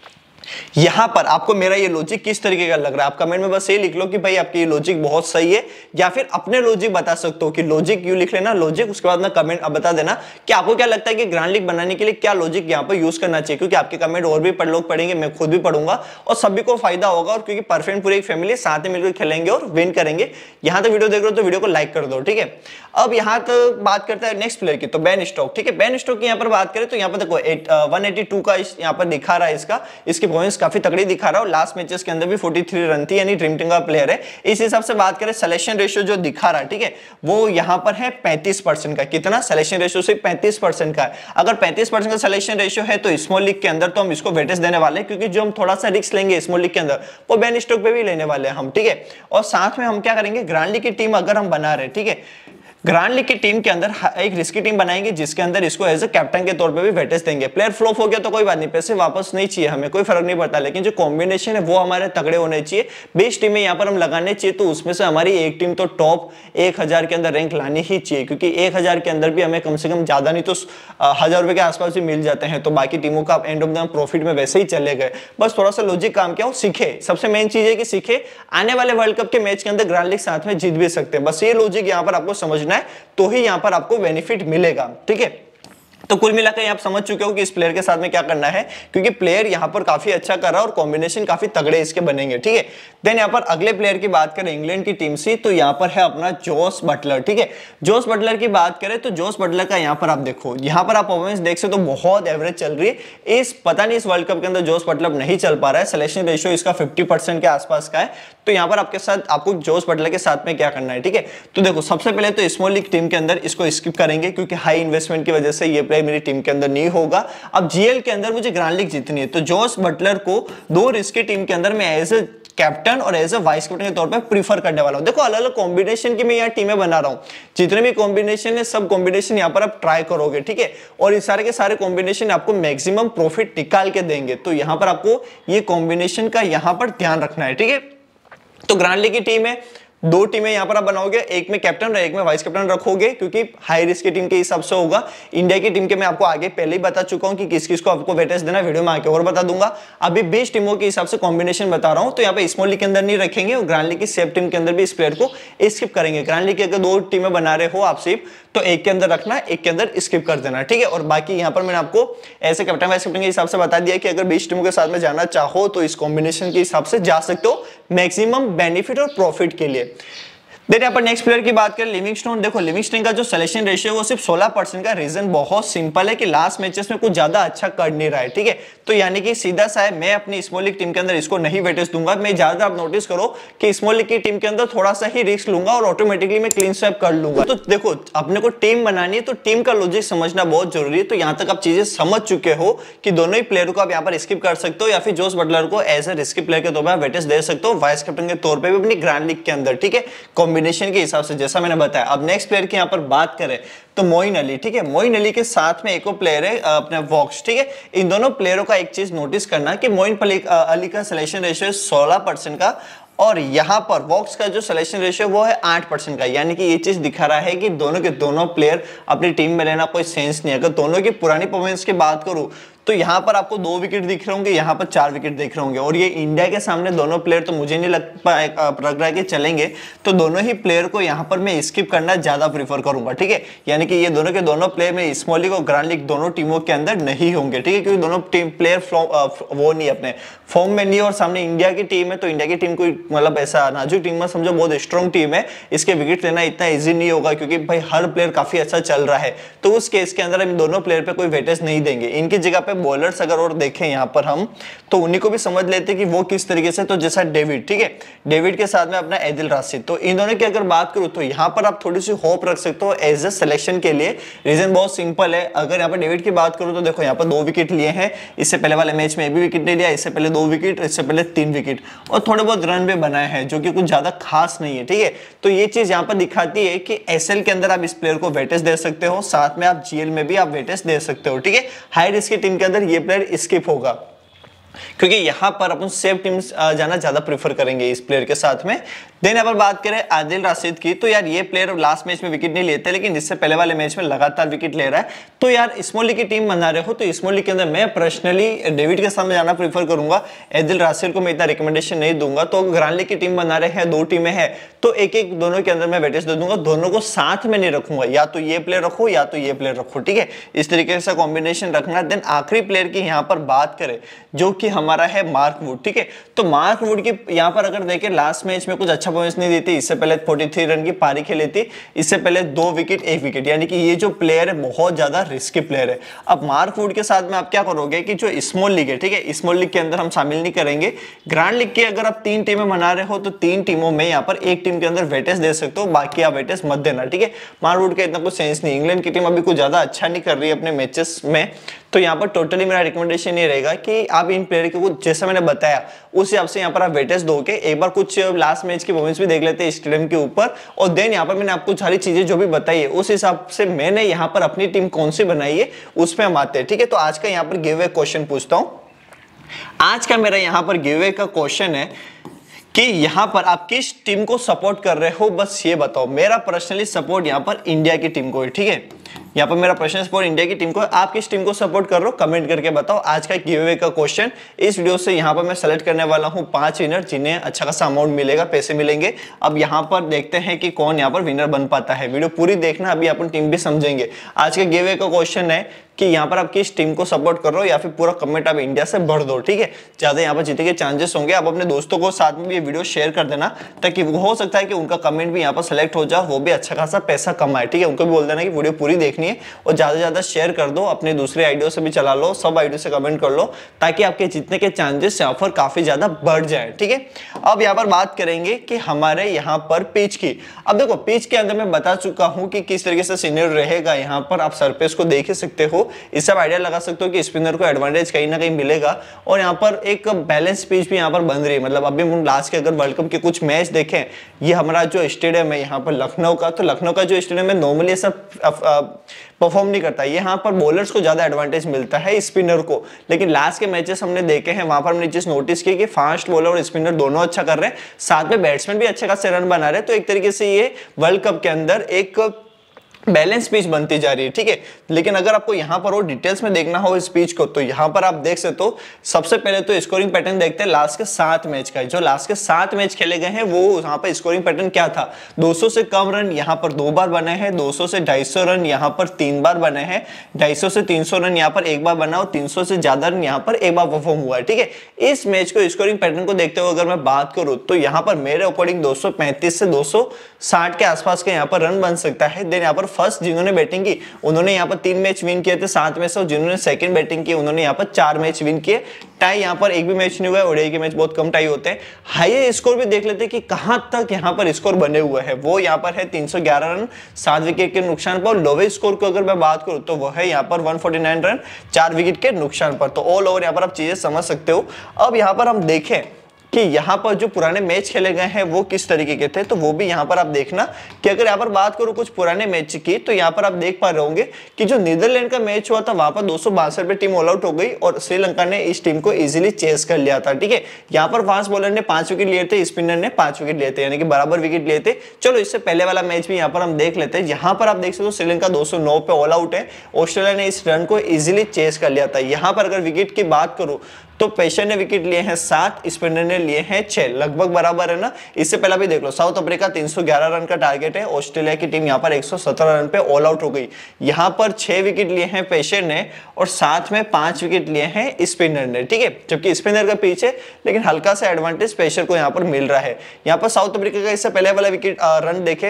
यहां पर आपको मेरा ये लॉजिक किस तरीके का लग रहा है। आप कमेंट में बस ये लिख लो कि भाई आपकी ये लॉजिक बहुत सही है, या फिर अपने लॉजिक बता सकते हो कि लॉजिक यू लिख लेना लॉजिक, उसके बाद ना कमेंट अब बता देना कि आपको क्या लगता है कि ग्रैंड लीग बनाने के लिए क्या लॉजिक यहां पर यूज करना चाहिए, क्योंकि आपके कमेंट और भी लोग पढ़ेंगे, मैं खुद भी पढ़ूंगा और सभी को फायदा होगा। और क्योंकि परफेक्ट पूरी एक फैमिली साथ में मिलकर खेलेंगे और विन करेंगे। यहां तक वीडियो देख रहे हो तो वीडियो को लाइक कर दो, ठीक है। अब यहां तक बात करते हैं नेक्स्ट प्लेयर की, तो बेन स्टोक, ठीक है। बेन स्टोक की यहां पर बात करें तो यहां पर देखो 182 का यहां पर दिखा रहा है, इसकी पॉइंट्स काफी तगड़ी दिखा रहा हूं। लास्ट मैचेस के अंदर भी 43 रन थी, यानी ड्रीम टीम का प्लेयर है। इस हिसाब से बात करें सिलेक्शन रेशियो जो दिखा रहा है, ठीक है, वो यहां पर है 35% का। कितना सिलेक्शन रेशियो से 35% का है। अगर 35% का सिलेक्शन रेशियो है तो स्मॉल लीग के अंदर तो हम इसको वेटेज देने वाले हैं, क्योंकि जो हम थोड़ा सा रिस्क लेंगे स्मॉल लीग के अंदर वो बेन स्टोक पे भी लेने वाले हैं हम, ठीक है। और साथ में हम क्या करेंगे, ग्रैंड लीग की टीम अगर हम बना रहे हैं, ठीक है, ग्रैंड लीग की टीम के अंदर एक रिस्की टीम बनाएंगे जिसके अंदर इसको एज ए कैप्टन के तौर पे भी वेटेज देंगे। प्लेयर फ्लॉप हो गया तो कोई बात नहीं, पैसे वापस नहीं चाहिए, हमें कोई फर्क नहीं पड़ता, लेकिन जो कॉम्बिनेशन है वो हमारे तगड़े होने चाहिए। 20 टीमें यहाँ पर हम लगाने चाहिए, तो उसमें से हमारी एक टीम तो टॉप 1000 के अंदर रैंक लानी ही चाहिए, क्योंकि 1000 के अंदर भी हमें कम से कम ज्यादा नहीं तो 1000 रुपए के आसपास भी मिल जाते हैं। तो बाकी टीमों का एंड ऑफ द प्रॉफिट में वैसे ही चले गए। बस थोड़ा सा लॉजिक काम किया हो, सीखे। सबसे मेन चीज है कि सीखे, आने वाले वर्ल्ड कप के मैच के अंदर ग्रैंड लीग साथ में जीत भी सकते हैं। बस ये लॉजिक यहाँ पर आपको समझना है, तो ही यहाँ पर आपको बेनिफिट मिलेगा, ठीक है। तो कुल मिलाकर आप समझ चुके हो कि इस प्लेयर के साथ में क्या करना है, क्योंकि प्लेयर यहां पर काफी अच्छा कर रहा है और कॉम्बिनेशन काफी तगड़े इसके बनेंगे, ठीक है। देन यहां पर अगले प्लेयर की बात करें इंग्लैंड की टीम से, तो यहां पर है अपना जोस बटलर, ठीक है। जोस बटलर की बात करें तो जोस बटलर का यहां पर आप देखो, यहां पर आप परफॉर्मेंस देख सकते हो तो बहुत एवरेज चल रही है। पता नहीं इस वर्ल्ड कप के अंदर जोस बटलर नहीं चल पा रहा है, सिलेक्शन रेशियो इसका 50% के आसपास का है। तो यहां पर आपको जोस बटलर के साथ में क्या करना है, ठीक है। तो देखो सबसे पहले तो स्मॉल लीग टीम के अंदर इसको स्किप करेंगे, क्योंकि हाई इन्वेस्टमेंट की वजह से ये प्लेयर मेरी टीम के अंदर नहीं होगा। अब जीएल के अंदर मुझे ग्रैंड लीग जीतनी है, तो जोस बटलर को 2 रिस्की टीम के अंदर मैं एज ए कैप्टन और एज ए वाइस कैप्टन के तौर पे प्रीफर करने वाला हूं। देखो अलग अलग कॉम्बिनेशन की मैं यहाँ टीमें बना रहा हूं, जितने भी कॉम्बिनेशन है सब कॉम्बिनेशन यहाँ पर आप ट्राई करोगे, ठीक है। और इस सारे के सारे कॉम्बिनेशन आपको मैक्सिमम प्रॉफिट निकाल के देंगे। तो यहाँ पर आपको ये कॉम्बिनेशन का यहाँ पर ध्यान रखना है, ठीक है। तो ग्रैंड लीग की टीम है, 2 टीमें यहां पर आप बनाओगे, एक में कैप्टन और एक में वाइस कैप्टन रखोगे, क्योंकि हाई रिस्क की टीम के हिसाब से होगा। इंडिया की टीम के मैं आपको आगे पहले ही बता चुका हूं कि किस किस को आपको वेटेज देना, वीडियो में आके और बता दूंगा। अभी 20 टीमों के हिसाब से कॉम्बिनेशन बता रहा हूं, तो यहाँ पे स्मॉल लीग के अंदर नहीं रखेंगे और ग्रैंड लीग की सेफ टीम के अंदर भी इस प्लेयर को स्किप करेंगे। ग्रैंड लीग की अगर 2 टीमें बना रहे हो आप सिर्फ, तो एक के अंदर रखना, एक के अंदर स्किप कर देना, ठीक है। और बाकी यहाँ पर मैंने आपको ऐसे कैप्टन वाइस कैप्टन के हिसाब से बता दिया कि अगर 20 टीमों के साथ में जाना चाहो तो इस कॉम्बिनेशन के हिसाब से जा सकते हो, मैक्सिमम बेनिफिट और प्रॉफिट के लिए। देन यहाँ पर नेक्स्ट प्लेयर की बात करें लिविंगस्टोन। देखो लिविंगस्टोन का जो सिलेक्शन रेशियो है वो सिर्फ 16% का। रीजन बहुत सिंपल है कि लास्ट मैचेस में कुछ ज्यादा अच्छा कर नहीं रहा है, ठीक है। तो यानी कि सीधा सा है, मैं अपनी स्मॉल लीग टीम के अंदर इसको नहीं वेटेज दूंगा। मैं ज्यादा आप नोटिस करो कि स्मॉल लीग की टीम के अंदर थोड़ा सा ही रिस्क लूंगा और ऑटोमेटिकली मैं क्लीन स्वैप कर लूंगा। तो देखो अपने को टीम बनानी है तो टीम का लॉजिक समझना बहुत जरूरी है। तो यहाँ तक आप चीजें समझ चुके हो कि दोनों ही प्लेयर को आप यहाँ पर स्किप कर सकते हो, या फिर जोस बटलर को एज ए रिस्की प्लेयर के तौर पर वेटेज दे सकते हो, वाइस कैप्टन के तौर पर भी अपनी ग्रैंड लीग के अंदर, ठीक है, कॉम्बिनेशन के हिसाब से जैसा मैंने बताया। अब नेक्स्ट प्लेयर की यहां पर बात करें तो मोइन अली, ठीक है। मोइन अली के साथ में एक और प्लेयर है अपने वॉक्स, ठीक है। इन दोनों प्लेयरों का एक चीज नोटिस करना कि मोइन अली का सिलेक्शन रेशियो 16% का और यहां पर वॉक्स का जो सिलेक्शन रेशियो वो है 8% का। यानी कि ये चीज दिखा रहा है कि दोनों के दोनों प्लेयर अपनी टीम में लेना कोई सेंस नहीं है। अगर दोनों की पुरानी परफॉर्मेंस की बात करूं तो यहां पर आपको 2 विकेट दिख रहे होंगे, यहां पर 4 विकेट दिख रहे होंगे। और ये इंडिया के सामने दोनों प्लेयर तो मुझे नहीं लग रहा है कि चलेंगे, तो दोनों ही प्लेयर को यहां पर मैं स्किप करना ज्यादा प्रीफर करूंगा, ठीक है। यानी कि ये दोनों के दोनों प्लेयर में स्मॉल लीग और ग्रैंड लीग दोनों टीमों के अंदर नहीं होंगे, ठीक है, क्योंकि दोनों टीम प्लेयर वो नहीं अपने फॉर्म में नहीं। और सामने इंडिया की टीम है, तो इंडिया की टीम को मतलब ऐसा नाजुक टीम में समझो, बहुत स्ट्रॉन्ग टीम है, इसके विकेट लेना इतना ईजी नहीं होगा, क्योंकि भाई हर प्लेयर काफी अच्छा चल रहा है। तो उस केस के अंदर हम दोनों प्लेयर पे कोई वेटेज नहीं देंगे। इनकी जगह पे बॉलर्स अगर और देखें यहाँ पर हम, तो उन्हीं को भी समझ लेते हैं कि वो किस तरीके से। तो जैसा डेविड, ठीक है, डेविड के साथ में अपना एदिल राशिद, तो इन दोनों की अगर बात करूं तो यहाँ पर आप थोड़ी सी होप रख सकते हो एज ए सिलेक्शन के लिए। रीजन बहुत सिंपल है। अगर यहाँ पर डेविड की बात करूं तो देखो यहाँ पर 2 विकेट लिए हैं, इससे पहले वाले मैच में भी विकेट ले लिया, इससे पहले 2 विकेट, इससे पहले 3 विकेट, और थोड़े बहुत रन भी बनाए हैं, जो कि कुछ ज्यादा खास नहीं है, ठीक है। तो ये चीज यहाँ पर दिखाती है कि एसएल के अंदर आप इस प्लेयर को वेटेज दे सकते हो, साथ में आप जीएल में भी आप वेटेज दे सकते हो, ठीक है। हाई रिस्क की टीम के अंदर ये प्लेयर स्किप होगा, क्योंकि यहां पर अपन सेफ टीम जाना ज्यादा प्रेफर करेंगे इस प्लेयर के साथ में। देन यहाँ पर बात करें आदिल राशिद की, तो यार ये प्लेयर लास्ट मैच में विकेट नहीं लेते, लेकिन इससे पहले वाले मैच में लगातार विकेट ले रहा है। तो यार स्मॉल लीग की टीम बना रहे हो तो स्मॉल लीग के अंदर मैं पर्सनली डेविड के सामने जाना प्रेफर करूंगा। आदिल राशिद को मैं इतना रिकमेंडेशन नहीं दूंगा। तो ग्रैंड लीग की टीम बना रहे हैं, 2 टीमें हैं, तो एक एक दोनों के अंदर मैं वेटेज दे दूंगा। दोनों को साथ में नहीं रखूंगा, या तो ये प्लेयर रखो या तो ये प्लेयर रखो, ठीक है, इस तरीके से कॉम्बिनेशन रखना। देन आखिरी प्लेयर की यहाँ पर बात करें जो कि हमारा है मार्क वुड, ठीक है। तो मार्क वुड की यहाँ पर अगर देखें लास्ट मैच में कुछ अच्छा परफॉर्मेंस नहीं देती, इससे पहले 43 रन की पारी खेली थी, इससे पहले 2 विकेट 1 विकेट, यानी कि ये जो प्लेयर है बहुत ज्यादा रिस्की प्लेयर है। अब मार्क वुड के साथ में आप क्या करोगे कि जो स्मॉल लीग है, ठीक है, स्मॉल लीग के अंदर हम शामिल नहीं करेंगे। ग्रैंड लीग के अगर आप 3 टीमें बना रहे हो तो 3 टीमों में यहाँ पर एक टीम के अंदर वेटेज दे सकते हो, बाकी आप वेटेज मत देना, ठीक है। मार्क वुड का इतना कुछ सेंस नहीं। इंग्लैंड की टीम अभी कुछ ज्यादा अच्छा नहीं कर रही है अपने मैचेस में, तो यहाँ पर टोटली मेरा रिकमेंडेशन ये रहेगा कि आप इन प्लेयर को जैसा मैंने बताया उस हिसाब से यहाँ पर आप वेटेज दोगे। एक बार कुछ लास्ट मैच की परफॉर्मेंस भी देख लेते हैं स्टेडियम के ऊपर, और देन यहाँ पर मैंने आपको सारी चीजें जो भी बताई है उस हिसाब से मैंने यहाँ पर अपनी टीम कौन सी बनाई है उस पर हम आते हैं, ठीक है। तो आज का यहाँ पर गिव अवे क्वेश्चन पूछता हूँ। आज का मेरा यहाँ पर गिव अवे का क्वेश्चन है कि यहाँ पर आप किस टीम को सपोर्ट कर रहे हो, बस ये बताओ। मेरा पर्सनली सपोर्ट यहाँ पर इंडिया की टीम को है, ठीक है। यहाँ पर मेरा प्रश्न फॉर इंडिया की टीम को, आप किस टीम को सपोर्ट कर रहे हो कमेंट करके बताओ। आज का गिव अवे का क्वेश्चन इस वीडियो से यहाँ पर मैं सेलेक्ट करने वाला हूँ 5 विनर जिन्हें अच्छा खासा अमाउंट मिलेगा, पैसे मिलेंगे। अब यहाँ पर देखते हैं कि कौन यहाँ पर विनर बन पाता है। वीडियो पूरी देखना, अभी अपन टीम भी समझेंगे। आज के गिव अवे का क्वेश्चन है कि यहाँ पर आप किस टीम को सपोर्ट कर रहे हो, या फिर पूरा कमेंट आप इंडिया से भर दो, ठीक है। ज्यादा यहाँ पर जीतने के चांसेस होंगे। आप अपने दोस्तों को साथ में भी ये वीडियो शेयर कर देना, ताकि हो सकता है कि उनका कमेंट भी यहाँ पर सेलेक्ट हो जाए, वो भी अच्छा खासा पैसा कमाए, ठीक है। उनको भी बोल देना कि वीडियो पूरी देखनी है और ज्यादा से ज्यादा शेयर कर दो, अपने दूसरे आइडियो से भी चला लो, सब आइडियो से कमेंट कर लो, ताकि आपके जीतने के चांसेस यहाँ पर काफी ज्यादा बढ़ जाए, ठीक है। अब यहाँ पर बात करेंगे कि हमारे यहाँ पर पिच की। अब देखो पिच के अंदर मैं बता चुका हूँ कि किस तरीके से सिनेरियो रहेगा। यहाँ पर आप सरफेस को देख ही सकते हो, इससे आप आइडिया लगा सकते हो कि स्पिनर को एडवांटेज कहीं ना कहीं मिलेगा। और यहाँ पर एक बैलेंस पिच भी यहाँ पर बन रही है। मतलब अभी हम लास्ट के अगर वर्ल्ड कप के कुछ मैच देखें, ये हमारा जो स्टेडियम है यहाँ पर लखनऊ का, तो लखनऊ का जो स्टेडियम है नॉर्मली ऐसा परफॉर्म नहीं करता। यहाँ पर बॉलर्स को ज्यादा एडवांटेज मिलता है स्पिनर को। लेकिन लास्ट के मैचेस हमने देखे हैं, वहां पर हमने चीज नोटिस की कि फास्ट बॉलर और स्पिनर दोनों अच्छा कर रहे हैं, साथ में बैट्समैन भी अच्छे खासे रन बना रहे हैं। तो एक तरीके से ये वर्ल्ड कप के अंदर एक बैलेंस पिच बनती जा रही है, ठीक है। लेकिन अगर आपको यहाँ पर और डिटेल्स में देखना हो इस पिच को, तो यहाँ पर आप देख सकते हो। सबसे पहले तो स्कोरिंग पैटर्न देखते हैं लास्ट के 7 मैच का। जो लास्ट के 7 मैच खेले गए हैं वो यहाँ पर स्कोरिंग पैटर्न क्या था, 200 से कम रन यहाँ पर 2 बार बने हैं, 200 से 250 रन यहाँ पर 3 बार बने हैं, 250 से 300 रन यहाँ पर 1 बार बना और 300 से ज्यादा रन यहाँ पर 1 बार परफॉर्म हुआ है, ठीक है। इस मैच को स्कोरिंग पैटर्न को देखते हुए अगर मैं बात करूँ, तो यहाँ पर मेरे अकॉर्डिंग 235 से 260 के आसपास के यहाँ पर रन बन सकता है। देन यहाँ पर फर्स्ट जिन्होंने बैटिंग की उन्होंने यहाँ पर 3 मैच विन किए थे 7 में से, और जिन्होंने सेकंड बैटिंग की उन्होंने यहाँ पर 4 मैच विन किए। टाई यहाँ पर एक भी मैच नहीं हुआ है, ओडीआई के मैच बहुत कम टाई होते हैं। हाई स्कोर भी देख लेते हैं कि कहां तक यहाँ पर स्कोर बने हुए हैं। वो यहाँ पर है 311 रन 7 विकेट के नुकसान पर। लोवेस्ट स्कोर को अगर मैं बात करूं तो वो है यहाँ पर 149 रन 4 विकेट के नुकसान पर। तो ऑल ओवर यहाँ पर आप चीजें समझ सकते हो। अब यहाँ पर हम देखें कि यहाँ पर जो पुराने मैच खेले गए हैं वो किस तरीके के थे, तो वो भी यहाँ पर आप देखना कि अगर यहाँ पर बात करूँ कुछ पुराने मैच की, तो यहाँ पर आप देख पा रहे होंगे कि जो नीदरलैंड का मैच हुआ था वहां पर 262 पे टीम ऑल आउट हो गई और श्रीलंका ने इस टीम को इजीली चेस कर लिया था, ठीक है। यहाँ पर फास्ट बॉलर ने 5 विकेट लिए थे, स्पिनर ने 5 विकेट लिए थे, यानी कि बराबर विकेट लिए थे। चलो इससे पहले वाला मैच भी यहाँ पर हम देख लेते हैं। यहाँ पर आप देख सकते हो श्रीलंका 209 पे ऑल आउट है, ऑस्ट्रेलिया ने इस रन को इजीली चेस कर लिया था। यहाँ पर अगर विकेट की बात करूं तो पेशर ने विकेट लिए हैं 7, स्पिनर ने लिए हैं 6, लगभग बराबर है ना। इससे पहले भी देख लो, साउथ अफ्रीका 311 रन का टारगेट है, ऑस्ट्रेलिया की टीम यहाँ पर 117 रन पे ऑल आउट हो गई। यहाँ पर 6 विकेट लिए हैं पेशर ने और साथ में 5 विकेट लिए हैं स्पिनर ने, ठीक है। जबकि स्पिनर का पीछे, लेकिन हल्का सा एडवांटेज पेशर को यहाँ पर मिल रहा है। यहाँ पर साउथ अफ्रीका का इससे पहले वाला विकेट रन देखे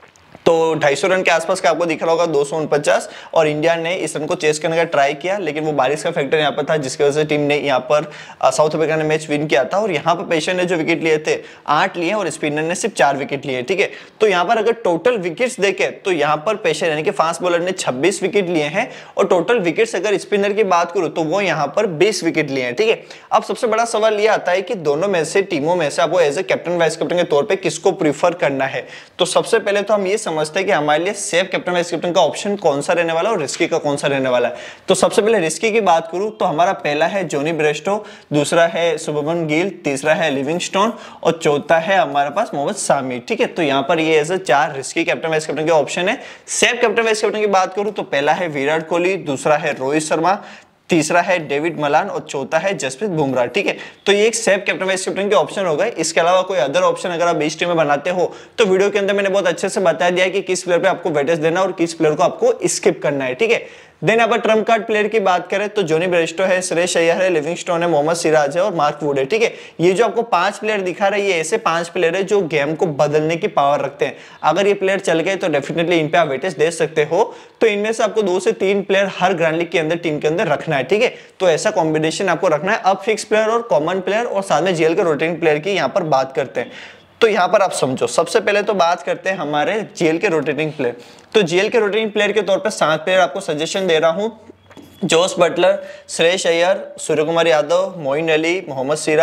तो 250 रन के आसपास का आपको दिख रहा होगा 249, और इंडिया ने इस रन को चेस करने का ट्राई किया, लेकिन वो बारिश का फैक्टर यहाँ पर था जिसकी वजह से टीम ने यहाँ पर साउथ अफ्रीका ने मैच विन किया था। और यहाँ पर पेशर ने जो विकेट लिए थे 8 लिए और स्पिनर ने सिर्फ 4 विकेट लिए, ठीक है। तो यहाँ पर अगर टोटल विकेट्स देखे तो यहाँ पर पेशर यानी कि फास्ट बॉलर ने 26 विकेट लिए हैं, और टोटल विकेट्स अगर स्पिनर की बात करूँ तो वो यहाँ पर 20 विकेट लिए हैं, ठीक है। अब सबसे बड़ा सवाल ये आता है कि दोनों में से टीमों में से आपको as a captain vice captain के तौर पर किसको प्रीफर करना है। तो सबसे पहले तो हम ये समझते हैं कि हमारे लिए सेफ कैप्टन वाइस कैप्टन का ऑप्शन कौन सा रहने वाला है और रिस्की का कौन सा रहने वाला है। तो सबसे पहले रिस्की की बात करूं तो हमारा पहला है जॉनी ब्रेस्टो, दूसरा है शुभमन गिल, तीसरा है लिविंगस्टोन और चौथा है हमारे पास मोहम्मद शामी, ठीक है। तो यहाँ पर ये ऐसे 4 रिस्की कैप्टन वाइस कैप्टन के ऑप्शन है। सेफ कैप्टन वाइस कैप्टन की बात करूं तो पहला है विराट कोहली, दूसरा है रोहित शर्मा, तीसरा है डेविड मलान और चौथा है जसप्रीत बुमराह, ठीक है। तो ये एक सेफ कैप्टन वाइस कैप्टन के ऑप्शन हो गए। इसके अलावा कोई अदर ऑप्शन अगर आप इस टीम में बनाते हो तो वीडियो के अंदर मैंने बहुत अच्छे से बता दिया कि किस प्लेयर पे आपको वेटेज देना और किस प्लेयर को आपको स्किप करना है, ठीक है। देन यहाँ पर ट्रम्प कार्ड प्लेयर की बात करें तो जॉनी ब्रेस्टो है, श्रेयस अय्यर है, लिविंगस्टोन है, मोहम्मद सिराज है और मार्क वुड है, ठीक है। ये जो आपको 5 प्लेयर दिखा रहे हैं, ये ऐसे 5 प्लेयर है जो गेम को बदलने की पावर रखते हैं। अगर ये प्लेयर चल गए तो डेफिनेटली इन पे आप वेटेज दे सकते हो। तो इनमें से आपको 2 से 3 प्लेयर हर ग्रैंड लीग के अंदर टीम के अंदर रखना है, ठीक है। तो ऐसा कॉम्बिनेशन आपको रखना है। अब फिक्स प्लेयर और कॉमन प्लेयर और साथ में जीएल के रोटेटिंग प्लेयर की यहाँ पर बात करते हैं। तो यहाँ पर आप समझो, सबसे पहले तो बात करते हैं हमारे जीएल के रोटेटिंग प्लेयर। तो जीएल के रोटेटिंग प्लेयर के तौर पर 7 प्लेयर आपको सजेशन दे रहा हूँ। Jos Buttler, Shreyas Iyer, Suryakumar Yadav, Moeen Ali, Mohammed Siraj,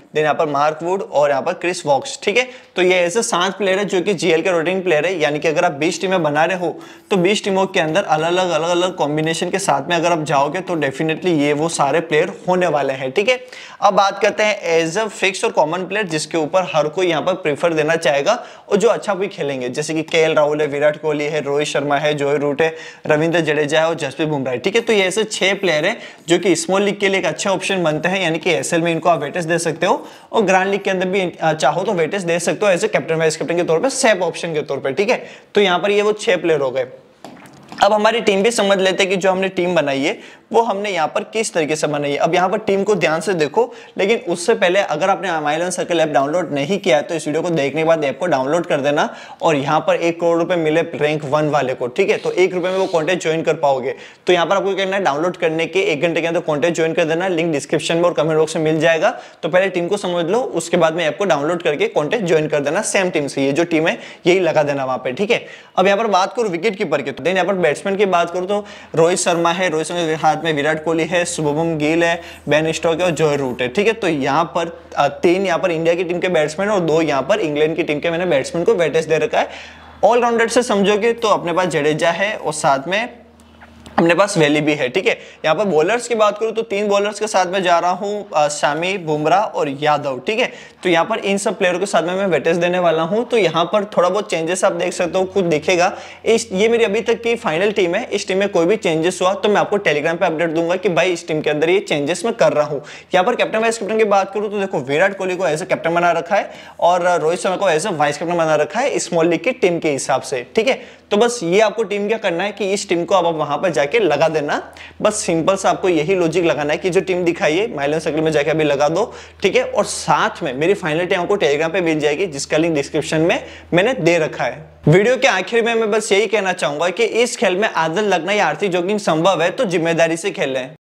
then यहाँ पर मार्क वुड और यहाँ पर क्रिस वॉक्स, ठीक है। तो ये ऐसे 7 प्लेयर है जो कि जीएल के रोटेटिंग प्लेयर है, यानी कि अगर आप 20 टीमें बना रहे हो तो 20 टीमों के अंदर अलग अलग कॉम्बिनेशन के साथ में अगर आप जाओगे तो डेफिनेटली ये वो सारे प्लेयर होने वाले हैं, ठीक है। अब बात करते हैं एज अ फिक्स और कॉमन प्लेयर जिसके ऊपर हर कोई यहाँ पर प्रीफर देना चाहेगा और जो अच्छा भी खेलेंगे, जैसे कि केएल राहुल है, विराट कोहली है, रोहित शर्मा है, जॉय रूट है, रविंद्र जडेजा है और जसप्रीत बुमराह है, ठीक है। तो ये ऐसे 6 प्लेयर है जो कि स्मॉल लीग के लिए एक अच्छा ऑप्शन बनते हैं, यानी कि एसएल में इनको आप वेटेज दे सकते हो और ग्रैंड लीग के अंदर भी चाहो तो वेटेज दे सकते हो एज कैप्टन वाइस कैप्टन के तौर पर, सेफ ऑप्शन के तौर पर, ठीक है। तो यहाँ पर ये वो 6 प्लेयर हो गए। अब हमारी टीम भी समझ लेते हैं कि जो हमने टीम बनाई है वो हमने यहाँ पर किस तरीके से बनाई है। अब यहाँ पर टीम को ध्यान से देखो, लेकिन उससे पहले अगर आपने माई सर्कल ऐप डाउनलोड नहीं किया है तो इस वीडियो को देखने के बाद ऐप को डाउनलोड कर देना और यहाँ पर 1 करोड़ रुपए मिले रैंक 1 वाले को, ठीक है। तो 1 रुपए में वो कॉन्टेस्ट ज्वाइन कर पाओगे। तो यहाँ पर आपको करना है, डाउनलोड करने के 1 घंटे के अंदर कॉन्टेस्ट ज्वाइन कर देना, लिंक डिस्क्रिप्शन में और कमेंट बॉक्स में मिल जाएगा। तो पहले टीम को समझ लो, उसके बाद में ऐप को डाउनलोड करके कॉन्टेस्ट ज्वाइन कर देना सेम टीम से, ये जो टीम है यही लगा देना वहां पे, ठीक है। अब यहाँ पर बात करूँ विकेट कीपर की, तो देन यहाँ पर बैट्समैन की बात करूँ तो रोहित शर्मा है, रोहित शर्मा के हाथ में विराट कोहली है, शुभमन गिल है, बेन स्टोक्स है और जॉय रूट है, ठीक है। तो यहाँ पर 3 यहाँ पर इंडिया की टीम के बैट्समैन और 2 यहाँ पर इंग्लैंड की टीम के मैंने बैट्समैन को वेटेज दे रखा है। ऑलराउंडर से समझोगे तो अपने पास जडेजा है और साथ में अपने पास वैली भी है, ठीक है। यहाँ पर बॉलर्स की बात करूँ तो 3 बॉलर्स के साथ में जा रहा हूँ, शामी, बुमराह और यादव, ठीक है। तो यहाँ पर इन सब प्लेयरों के साथ में मैं वेटेज देने वाला हूँ। तो यहाँ पर थोड़ा बहुत चेंजेस आप देख सकते हो, खुद दिखेगा। ये मेरी अभी तक की फाइनल टीम है, इस टीम में कोई भी चेंजेस हुआ तो मैं आपको टेलीग्राम पे अपडेट दूंगा कि भाई इस टीम के अंदर ये चेंजेस मैं कर रहा हूँ। यहाँ पर कैप्टन वाइस कैप्टन की बात करूँ तो देखो विराट कोहली को एज ए कैप्टन बना रखा है और रोहित शर्मा को एज ए वाइस कैप्टन बना रखा है स्मॉल लीग की टीम के हिसाब से, ठीक है। तो बस ये आपको टीम क्या करना है कि इस टीम को आप वहां पर जाके लगा देना, बस सिंपल सा आपको यही लॉजिक लगाना है कि जो टीम दिखाई है माइलन सर्कल में जाके अभी लगा दो, ठीक है। और साथ में मेरी फाइनल टीम आपको टेलीग्राम पे मिल जाएगी जिसका लिंक डिस्क्रिप्शन में मैंने दे रखा है। वीडियो के आखिर में मैं बस यही कहना चाहूंगा कि इस खेल में आदत लगना या आर्थिक जोखिम संभव है तो जिम्मेदारी से खेलें।